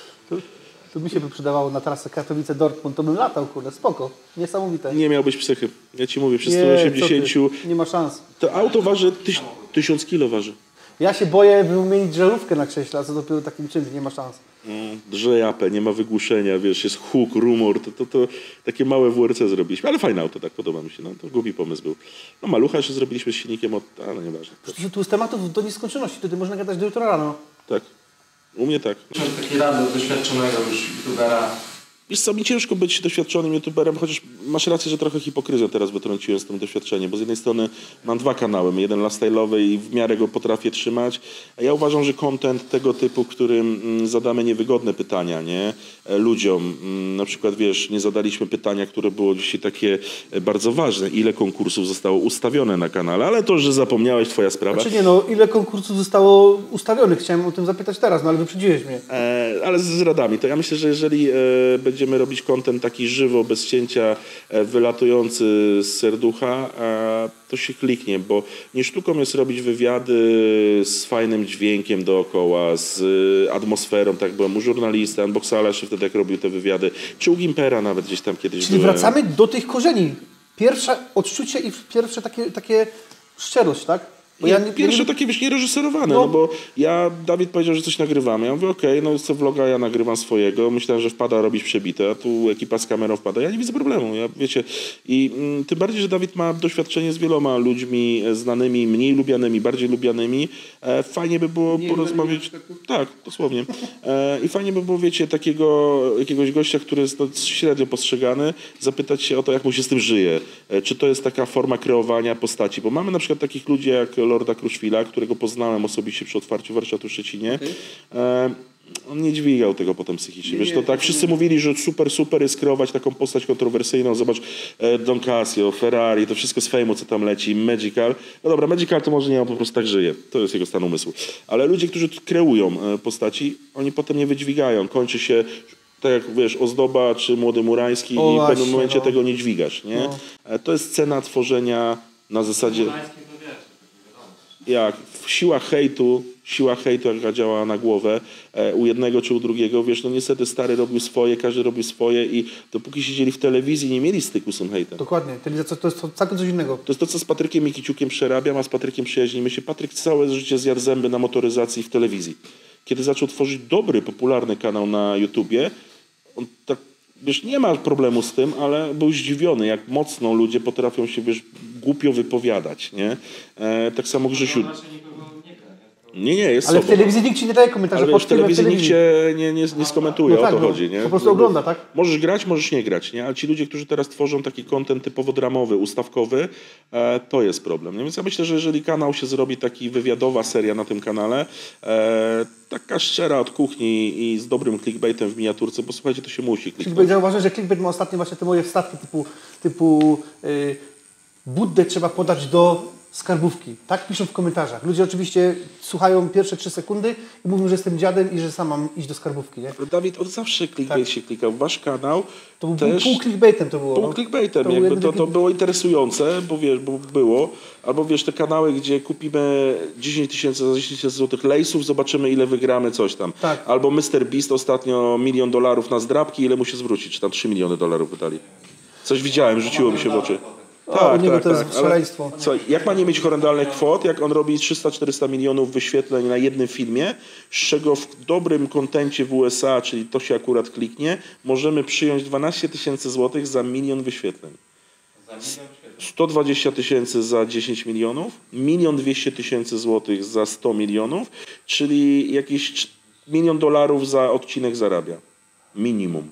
To mi się by przydawało na trasę Katowice-Dortmund, to bym latał, kurde, spoko. Niesamowite. Nie miałbyś psychy. Ja ci mówię, przy Nie, 180... co ty? Nie ma szans. To auto waży 1000 kilo waży. Ja się boję wymienić żarówkę na krześle, a co dopiero takim czymś, nie ma szans. Drze japę, nie ma wygłuszenia, wiesz, jest huk, rumor, to takie małe WRC zrobiliśmy, ale fajne auto, tak, podoba mi się, no to głupi pomysł był. No malucha jeszcze zrobiliśmy z silnikiem, ale nieważne. Tu z tematów do nieskończoności, tutaj można gadać do jutra rano. Tak, u mnie tak. Taki rady doświadczonego już youtubera. Wiesz co, mi ciężko być doświadczonym youtuberem, chociaż masz rację, że trochę hipokryzję teraz wytrąciłem z tym doświadczeniem, bo z jednej strony mam 2 kanały, jeden lifestyle'owy i w miarę go potrafię trzymać, a ja uważam, że content tego typu, którym zadamy niewygodne pytania, nie, ludziom, na przykład wiesz, nie zadaliśmy pytania, które było dzisiaj takie bardzo ważne, ile konkursów zostało ustawione na kanale, ale to, że zapomniałeś, twoja sprawa. Znaczy nie, no ile konkursów zostało ustawionych, chciałem o tym zapytać teraz, no ale wyprzedziłeś mnie. Ale z radami, to ja myślę, że jeżeli będziemy robić content taki żywo, bez cięcia, wylatujący z serducha, to się kliknie, bo nie sztuką jest robić wywiady z fajnym dźwiękiem dookoła, z atmosferą, tak byłem u żurnalisty, Unboxala jeszcze wtedy jak robił te wywiady, czy u Gimpera nawet gdzieś tam kiedyś Czyli byłem. wracamy do tych korzeni. Pierwsze odczucie i pierwsze takie szczerość, tak? Bo Pierwsze takie, wiesz, niereżyserowane, no bo Dawid powiedział, że coś nagrywamy. Ja mówię, okej, no co vloga, ja nagrywam swojego. Myślałem, że wpada robić przebite, a tu ekipa z kamerą wpada. Ja nie widzę problemu, wiecie. I tym bardziej, że Dawid ma doświadczenie z wieloma ludźmi znanymi, mniej lubianymi, bardziej lubianymi. Fajnie by było porozmawiać... Tak, dosłownie. I fajnie by było, wiecie, jakiegoś gościa, który jest średnio postrzegany, zapytać się o to, jak mu się z tym żyje. Czy to jest taka forma kreowania postaci. Bo mamy na przykład takich ludzi jak Lorda Kruszwila, którego poznałem osobiście przy otwarciu warsztatu w Szczecinie. On nie dźwigał tego potem psychicznie. Wiesz, to tak wszyscy mówili, że super jest kreować taką postać kontrowersyjną. Zobacz, Don Casio, Ferrari, to wszystko z fejmu, co tam leci, Magical. No dobra, Magical to może nie, on po prostu tak żyje. To jest jego stan umysłu. Ale ludzie, którzy kreują postaci, oni potem nie wydźwigają. Kończy się, tak jak wiesz, Ozdoba czy Młody Murański i w pewnym momencie tego nie dźwigasz. Nie? To jest cena tworzenia na zasadzie... Jak siła hejtu, jaka działa na głowę u jednego czy u drugiego, wiesz, no niestety stary robił swoje, każdy robił swoje i dopóki siedzieli w telewizji, nie mieli styku z tym hejtem. Dokładnie, telewizja to jest całkiem coś innego. To jest to, co z Patrykiem Mikiciukiem przerabiam, a z Patrykiem przyjaźnimy się. Patryk całe życie zjadł zęby na motoryzacji w telewizji. Kiedy zaczął tworzyć dobry, popularny kanał na YouTubie, on tak, wiesz, nie ma problemu z tym, ale był zdziwiony, jak mocno ludzie potrafią się, wiesz, głupio wypowiadać, nie? Tak samo Grzesiu... Nie, jest ale sobą. w telewizji nikt ci nie daje komentarzy. Ale w telewizji nikt cię nie skomentuje, no tak, o to chodzi. Nie? Po prostu ogląda, tak? Możesz grać, możesz nie grać, nie? Ale ci ludzie, którzy teraz tworzą taki content typowo dramowy, ustawkowy, to jest problem. Nie? Więc ja myślę, że jeżeli kanał się zrobi taki wywiadowa seria na tym kanale, taka szczera od kuchni i z dobrym clickbaitem w miniaturce, bo słuchajcie, to się musi. Clickbait, zauważyłem, że clickbait ma ostatnio właśnie te moje wstawki typu Buddę trzeba podać do skarbówki. Tak piszą w komentarzach. Ludzie oczywiście słuchają pierwsze 3 sekundy i mówią, że jestem dziadem i że sam mam iść do skarbówki. Nie? Dawid, od zawsze clickbait się klikał. Wasz kanał to był też... pół clickbaitem to było. Pół clickbaitem. To było interesujące, bo wiesz, bo było. Albo wiesz, te kanały, gdzie kupimy 10 000 za 10 000 złotych lejsów, zobaczymy ile wygramy, coś tam. Tak. Albo Mr. Beast ostatnio $1 000 000 na zdrabki, ile mu się zwrócić, czy tam $3 miliony wydali. Coś widziałem, rzuciło mi się w oczy. U niego to jest szaleństwo. Co, jak ma nie mieć horrendalnych kwot, jak on robi 300-400 milionów wyświetleń na jednym filmie, z czego w dobrym kontencie w USA, czyli to się akurat kliknie, możemy przyjąć 12 000 złotych za 1 milion wyświetleń. 120 000 za 10 milionów, 1 200 000 złotych za 100 milionów, czyli jakieś $1 milion za odcinek zarabia. Minimum.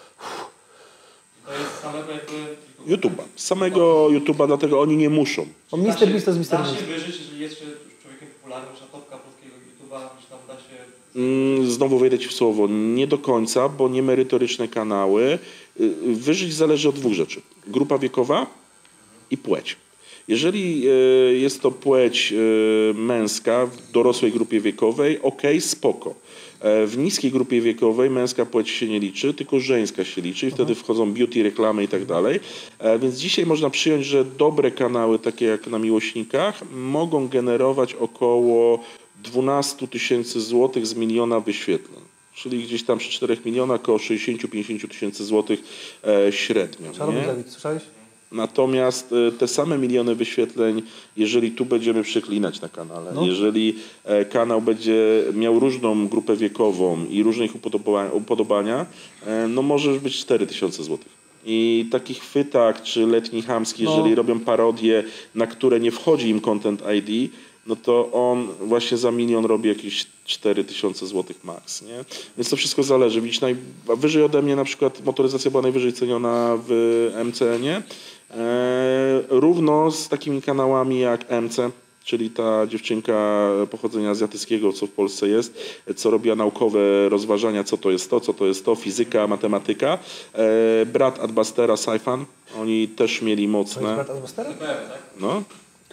To jest samego jakby... YouTube'a. Samego YouTube'a, dlatego oni nie muszą. O Mr. Beast to jest Mr. Da Beast. się wyżyć, jeżeli jest człowiekiem popularnym, że topka polskiego YouTube'a, gdzieś tam da się... Znowu wejdę ci w słowo. Nie do końca, bo niemerytoryczne kanały. Wyżyć zależy od 2 rzeczy. Grupa wiekowa i płeć. Jeżeli jest to płeć męska w dorosłej grupie wiekowej, spoko. W niskiej grupie wiekowej męska płeć się nie liczy, tylko żeńska się liczy i wtedy wchodzą beauty, reklamy i tak dalej. Więc dzisiaj można przyjąć, że dobre kanały, takie jak na Miłośnikach, mogą generować około 12 000 złotych z 1 miliona wyświetleń. Czyli gdzieś tam przy 4 milionach około 60-50 tysięcy złotych średnio. Co robisz, Dawid? Słyszałeś? Natomiast te same miliony wyświetleń, jeżeli tu będziemy przeklinać na kanale, jeżeli kanał będzie miał różną grupę wiekową i różne ich upodobania, no może być 4000 złotych. I taki chwytak czy letni chamski, jeżeli robią parodie, na które nie wchodzi im Content ID, no to on właśnie za 1 milion robi jakieś 4000 złotych max, nie? Więc to wszystko zależy. Widzisz, wyżej ode mnie na przykład motoryzacja była najwyżej ceniona w MCN-ie. Równo z takimi kanałami jak MC, czyli ta dziewczynka pochodzenia azjatyckiego, co w Polsce jest, co robiła naukowe rozważania, co to jest to, fizyka, matematyka. Brat Adbustera, Saifan, oni też mieli mocne... To jest brat Adbustera? No.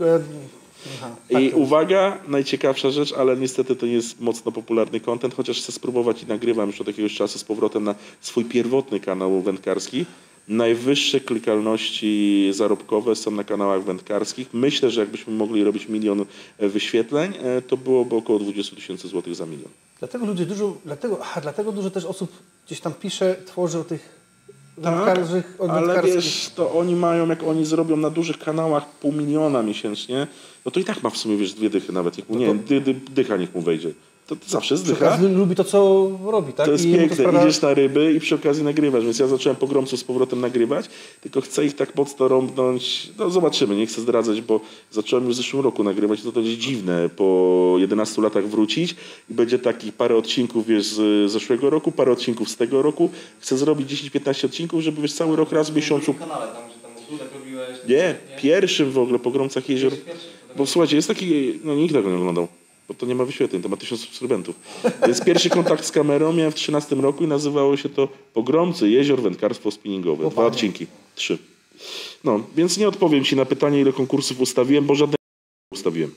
I uwaga, najciekawsza rzecz, ale niestety to nie jest mocno popularny content, chociaż chcę spróbować i nagrywam już od jakiegoś czasu z powrotem na swój pierwotny kanał wędkarski. Najwyższe klikalności zarobkowe są na kanałach wędkarskich. Myślę, że jakbyśmy mogli robić 1 milion wyświetleń, to byłoby około 20 000 złotych za 1 milion. Dlatego dużo też osób gdzieś tam pisze, tworzy o tych wędkarskich. Ale wiesz, to oni mają, jak oni zrobią na dużych kanałach 500 000 miesięcznie, no to i tak ma w sumie, wiesz, 2 dychy nawet. Niech mu, dycha niech mu wejdzie. To zawsze zdycha. Lubi to, co robi, tak? To jest piękne. Idziesz na ryby i przy okazji nagrywasz. Więc ja zacząłem pogromców z powrotem nagrywać, tylko chcę ich tak mocno rąbnąć. No zobaczymy, nie chcę zdradzać, bo zacząłem już w zeszłym roku nagrywać. To będzie dziwne po 11 latach wrócić i będzie takich parę odcinków, wiesz, z zeszłego roku, parę odcinków z tego roku. Chcę zrobić 10-15 odcinków, żeby wiesz, cały rok raz w miesiącu... kanale, tam, gdzie tam robiłeś... Nie, pierwszym w ogóle Pogromcach Jezior. Bo słuchajcie, jest taki, no nikt tego nie oglądał, bo to nie ma wyświetleń, to ma 1000 subskrybentów. Więc pierwszy kontakt z kamerą miałem w 2013 roku i nazywało się to Pogromcy Jezior Wędkarstwo Spinningowe. 2 odcinki, 3. No, więc nie odpowiem ci na pytanie, ile konkursów ustawiłem, bo żadnego ustawiłem.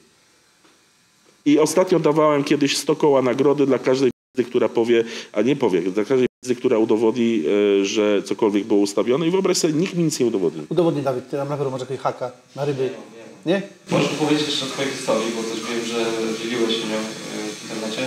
I ostatnio dawałem kiedyś 100 koła nagrody dla każdej pizdy, która powie, a nie powie, dla każdej pizdy, która udowodni, że cokolwiek było ustawione. I wyobraź sobie, nikt mi nic nie udowodnił. Udowodnij, Dawid, ty tam na pewno masz jakiegoś haka na ryby. Nie? Możesz powiedzieć jeszcze o twojej historii, bo też wiem, że dzieliłeś się nią w internecie.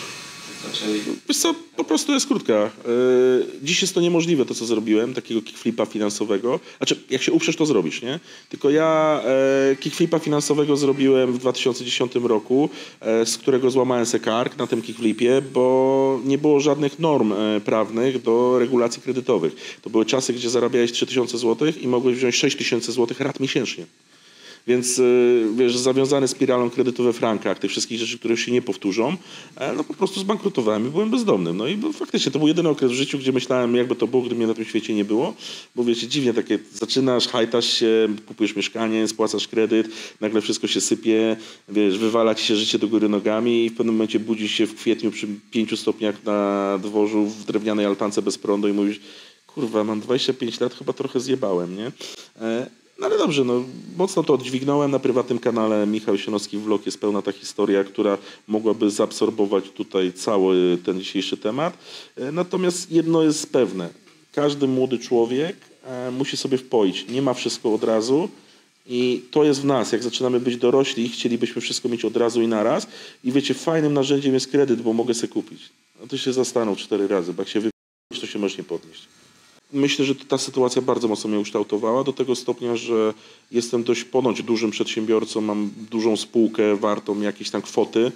Wiesz co, po prostu jest krótka. Dziś jest to niemożliwe, to co zrobiłem, takiego kickflipa finansowego. Znaczy, jak się uprzesz, to zrobisz, nie? Tylko ja kickflipa finansowego zrobiłem w 2010 roku, z którego złamałem se kark na tym kickflipie, bo nie było żadnych norm prawnych do regulacji kredytowych. To były czasy, gdzie zarabiałeś 3000 zł i mogłeś wziąć 6000 zł rat miesięcznie. Więc wiesz, zawiązany spiralą kredytu we frankach, tych wszystkich rzeczy, które się nie powtórzą, no po prostu zbankrutowałem i byłem bezdomnym. No i faktycznie to był jedyny okres w życiu, gdzie myślałem, jakby to było, gdyby mnie na tym świecie nie było. Bo wiecie, dziwnie takie, zaczynasz, hajtasz się, kupujesz mieszkanie, spłacasz kredyt, nagle wszystko się sypie, wiesz, wywala ci się życie do góry nogami i w pewnym momencie budzisz się w kwietniu przy 5 stopniach na dworzu w drewnianej altance bez prądu i mówisz, kurwa, mam 25 lat, chyba trochę zjebałem, nie? No ale dobrze, no, mocno to odźwignąłem. Na prywatnym kanale Michał Sionowski Vlog jest pełna ta historia, która mogłaby zaabsorbować tutaj cały ten dzisiejszy temat. Natomiast jedno jest pewne. Każdy młody człowiek musi sobie wpoić. Nie ma wszystko od razu i to jest w nas. Jak zaczynamy być dorośli, chcielibyśmy wszystko mieć od razu i naraz. I wiecie, fajnym narzędziem jest kredyt, bo mogę sobie kupić. No to się zastanów 4 razy, bo jak się wypowiedzieć, to się możesz nie podnieść. Myślę, że ta sytuacja bardzo mocno mnie ukształtowała do tego stopnia, że jestem dość ponoć dużym przedsiębiorcą, mam dużą spółkę wartą jakieś tam kwoty.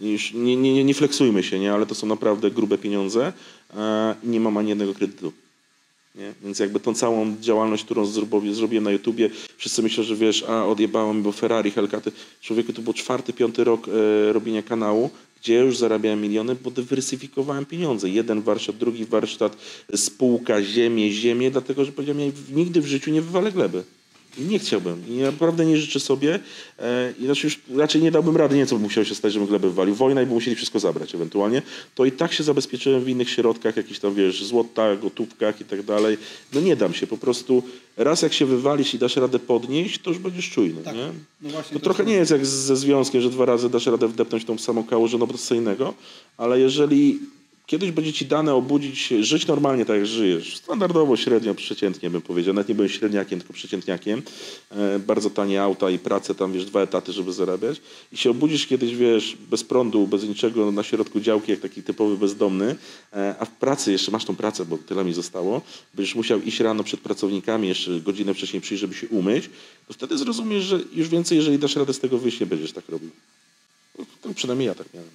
Nie fleksujmy się, nie? Ale to są naprawdę grube pieniądze i nie mam ani jednego kredytu. Nie? Więc jakby tą całą działalność, którą zrobiłem na YouTubie, wszyscy myślą, że wiesz, odjebałem, bo Ferrari, Hellcaty. Człowieku, to był 4., 5. rok robienia kanału, gdzie ja już zarabiałem miliony, bo dywersyfikowałem pieniądze. Jeden warsztat, drugi warsztat, spółka, ziemię, dlatego że powiedziałem, ja nigdy w życiu nie wywalę gleby. I nie chciałbym. I naprawdę nie życzę sobie. Znaczy już raczej nie dałbym rady, nie co by musiało się stać, żebym glebę wywalił. Wojna i by musieli wszystko zabrać ewentualnie. To i tak się zabezpieczyłem w innych środkach, jakichś tam, wiesz, złotach, gotówkach i tak dalej. No nie dam się. Po prostu raz jak się wywalisz i dasz radę podnieść, to już będziesz czujny. Tak. Nie? No właśnie, to trochę nie jest jak ze związkiem, że 2 razy dasz radę wdepnąć tą samą kałużę, no bo to co innego. Ale jeżeli kiedyś będzie ci dane obudzić się, żyć normalnie tak jak żyjesz. Standardowo, średnio, przeciętnie bym powiedział. Nawet nie byłem średniakiem, tylko przeciętniakiem. Bardzo tanie auta i pracę tam, wiesz, 2 etaty, żeby zarabiać. I się obudzisz kiedyś, wiesz, bez prądu, bez niczego, na środku działki, jak taki typowy bezdomny, a w pracy jeszcze masz tą pracę, bo tyle mi zostało, będziesz musiał iść rano przed pracownikami, jeszcze godzinę wcześniej przyjść, żeby się umyć, to wtedy zrozumiesz, że już więcej, jeżeli dasz radę z tego wyjść, nie będziesz tak robił. No, przynajmniej ja tak miałem.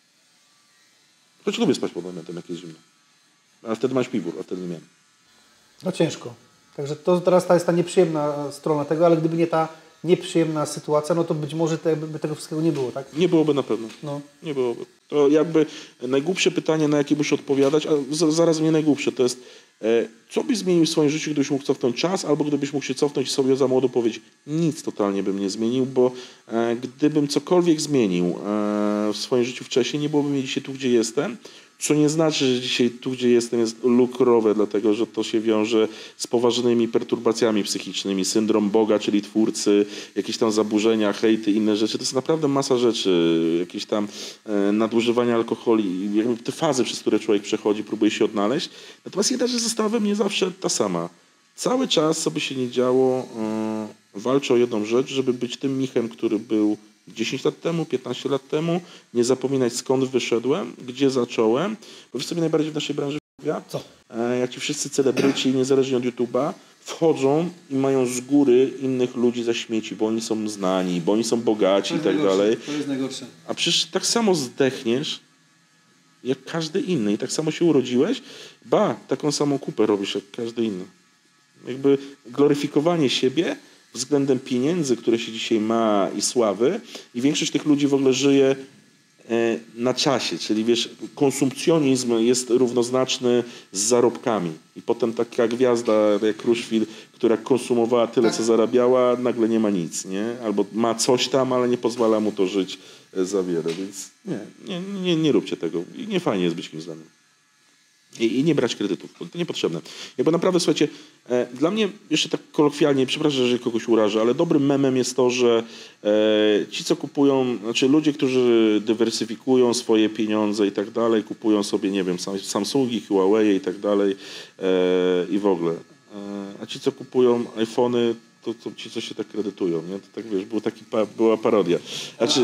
Choć lubię spać pod momentem, jak jest zimno. Ale wtedy masz piwór, a wtedy nie miałem. No ciężko. Także to teraz jest ta nieprzyjemna strona tego, ale gdyby nie ta nieprzyjemna sytuacja, no to być może by tego wszystkiego nie było, tak? Nie byłoby na pewno. No. Nie byłoby. To jakby najgłupsze pytanie, na jakie muszę odpowiadać, a zaraz mnie najgłupsze, to jest co byś zmienił w swoim życiu, gdybyś mógł cofnąć czas, albo gdybyś mógł się cofnąć sobie za młodo powiedzieć, nic totalnie bym nie zmienił, bo gdybym cokolwiek zmienił w swoim życiu wcześniej, nie byłoby mnie dzisiaj tu, gdzie jestem, co nie znaczy, że dzisiaj tu, gdzie jestem jest lukrowe, dlatego że to się wiąże z poważnymi perturbacjami psychicznymi, syndrom Boga, czyli twórcy, jakieś tam zaburzenia, hejty, inne rzeczy, to jest naprawdę masa rzeczy, jakieś tam nadużywania alkoholi, jakby te fazy, przez które człowiek przechodzi, próbuje się odnaleźć. Natomiast jedna rzecz została we mnie zawsze ta sama. Cały czas, co by się nie działo, walczę o jedną rzecz, żeby być tym Michem, który był 10 lat temu, 15 lat temu, nie zapominać skąd wyszedłem, gdzie zacząłem. Bo wiesz, co mnie najbardziej w naszej branży wkurwia? Co? Jak ci wszyscy celebryci, niezależnie od YouTube'a, wchodzą i mają z góry innych ludzi za śmieci, bo oni są znani, bo oni są bogaci i tak dalej. To jest najgorsze. A przecież tak samo zdechniesz, jak każdy inny i tak samo się urodziłeś, taką samą kupę robisz jak każdy inny. Jakby gloryfikowanie siebie względem pieniędzy, które się dzisiaj ma i sławy i większość tych ludzi w ogóle żyje na czasie, czyli wiesz, konsumpcjonizm jest równoznaczny z zarobkami i potem taka gwiazda jak Kruszwil, która konsumowała tyle, co zarabiała, nagle nie ma nic, nie? Albo ma coś tam, ale nie pozwala mu to żyć za wiele, więc nie róbcie tego i nie fajnie jest być kimś znanym. I nie brać kredytów, bo to niepotrzebne. Bo naprawdę, słuchajcie, dla mnie jeszcze tak kolokwialnie, przepraszam, że kogoś urażę, ale dobrym memem jest to, że ci, co kupują, znaczy ludzie, którzy dywersyfikują swoje pieniądze i tak dalej, kupują sobie, nie wiem, Samsungi, Huawei i tak dalej i w ogóle. A ci, co kupują iPhony, to ci, co się tak kredytują, nie? To tak, wiesz, była parodia. Znaczy,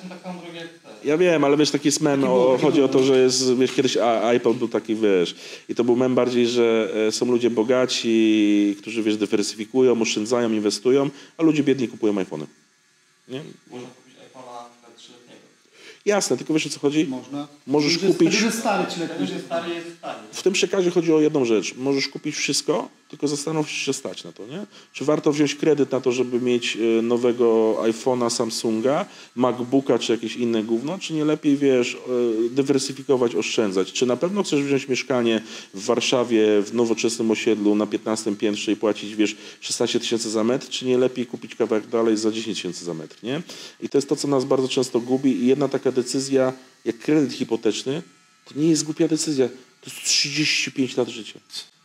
ja wiem, ale wiesz, taki jest mem, chodzi o to, że jest, wiesz, kiedyś iPod był taki, wiesz, i to był mem bardziej, że są ludzie bogaci, którzy, wiesz, dywersyfikują, oszczędzają, inwestują, a ludzie biedni kupują iPhony. Nie? Można kupić iPhone'a na przykład 3-letniego. Jasne, tylko wiesz, o co chodzi? Można. Możesz kupić... Wtedy, że stary ci Ten, że stary jest tani. W tym przekazie chodzi o jedną rzecz. Możesz kupić wszystko, tylko zastanów się stać na to, nie? Czy warto wziąć kredyt na to, żeby mieć nowego iPhone'a, Samsunga, MacBooka czy jakieś inne gówno, czy nie lepiej, wiesz, dywersyfikować, oszczędzać? Czy na pewno chcesz wziąć mieszkanie w Warszawie, w nowoczesnym osiedlu na 15 piętrze i płacić, wiesz, 16 000 za metr, czy nie lepiej kupić kawałek dalej za 10 000 za metr, nie? I to jest to, co nas bardzo często gubi i jedna taka decyzja, jak kredyt hipoteczny, to nie jest głupia decyzja. To jest 35 lat życia.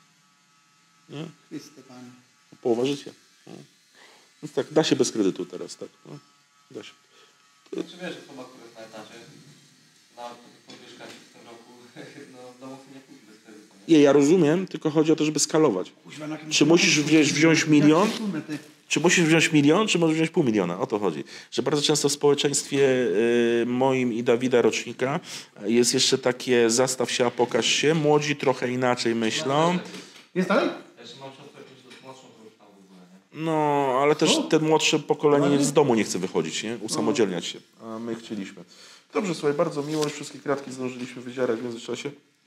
Nie? Połowa życia. No. Więc tak, da się bez kredytu teraz, tak. No. Da się. Znaczy wiesz, osoba, która jest na etacie, na tych podwyżkach w tym roku, no domów nie kupi bez kredytu. Nie, ja rozumiem, tylko chodzi o to, żeby skalować. Czy musisz wziąć milion? Czy musisz wziąć milion, czy możesz wziąć $500 000? O to chodzi. Że bardzo często w społeczeństwie moim i Dawida rocznika jest jeszcze takie zastaw się, a pokaż się. Młodzi trochę inaczej myślą. Jest dalej? Ja jeszcze mam siostrę jakąś młodszą, to już tam w ogóle, nie? No, ale też ten młodsze pokolenie z domu nie chce wychodzić, nie? Usamodzielniać się. A my chcieliśmy. Dobrze, słuchaj, bardzo miło, już wszystkie kratki zdążyliśmy wydzierać w międzyczasie.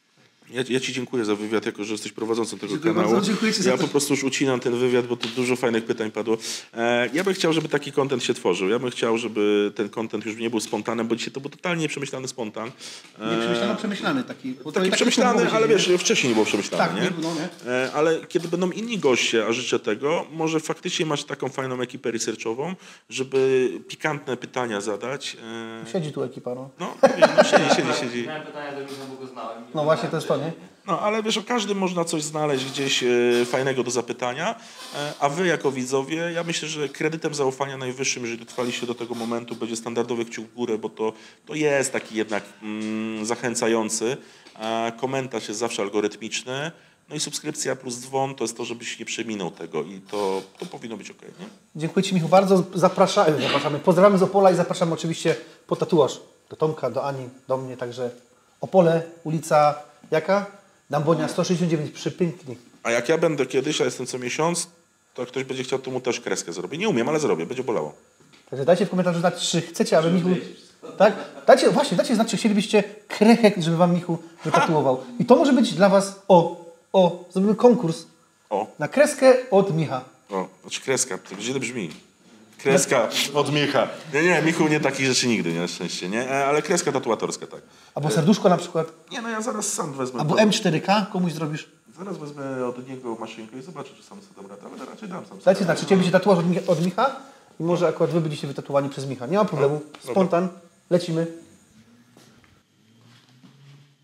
Ja ci dziękuję za wywiad, jako że jesteś prowadzącym tego kanału. Bardzo, dziękuję ci za Ja to. po prostu już ucinam ten wywiad, bo tu dużo fajnych pytań padło. Ja bym chciał, żeby taki content się tworzył. Ja bym chciał, żeby ten content już nie był spontanem, bo dzisiaj to był totalnie nieprzemyślany spontan. Przemyślany taki. Taki przemyślany, ale wiesz, wcześniej nie było przemyślane, Tak, nie? no nie. Ale kiedy będą inni goście, a życzę tego, może faktycznie masz taką fajną ekipę researchową, żeby pikantne pytania zadać. Siedzi tu ekipa, no. No, siedzi. Miałem pytania do Michała, bo go znałem. No właśnie, to jest to, nie? No, ale wiesz, o każdym można coś znaleźć gdzieś fajnego do zapytania, a wy jako widzowie, ja myślę, że kredytem zaufania najwyższym, jeżeli dotrwaliście do tego momentu, będzie standardowy kciuk w górę, bo to jest taki jednak zachęcający, a komentarz jest zawsze algorytmiczny, no i subskrypcja plus dzwon to jest to, żebyś nie przeminął tego i to powinno być okej, nie? Dziękuję ci, Michał, bardzo. Zapraszamy. Pozdrawiamy z Opola i zapraszamy oczywiście po tatuaż. Do Tomka, do Ani, do mnie, także Opole, ulica jaka? Dambonia 169 przy Piękni. A jak ja będę kiedyś, a jestem co miesiąc, to jak ktoś będzie chciał, to mu też kreskę zrobię. Nie umiem, ale zrobię, będzie bolało. Także dajcie w komentarzu znać, czy chcecie, aby Michał... Tak? Dajcie znać, czy chcielibyście krechę, żeby wam Michał wytatuował. I to może być dla was... zrobimy konkurs na kreskę od Micha. Znaczy kreska, to źle brzmi. Kreska od Micha. Nie, Michał nie takich rzeczy nigdy, nie, na szczęście, nie? Ale kreska tatuatorska, tak. Albo serduszko na przykład. Nie, no ja zaraz sam wezmę. Albo M4K komuś zrobisz. Zaraz wezmę od niego maszynkę i zobaczę, czy sam sobie dam radę, ale raczej dam sam. Dajcie znać, czy chcielibyście tatuaż od Micha i może akurat wy byliście wytatuowani przez Micha. Nie ma problemu. Spontan. Lecimy.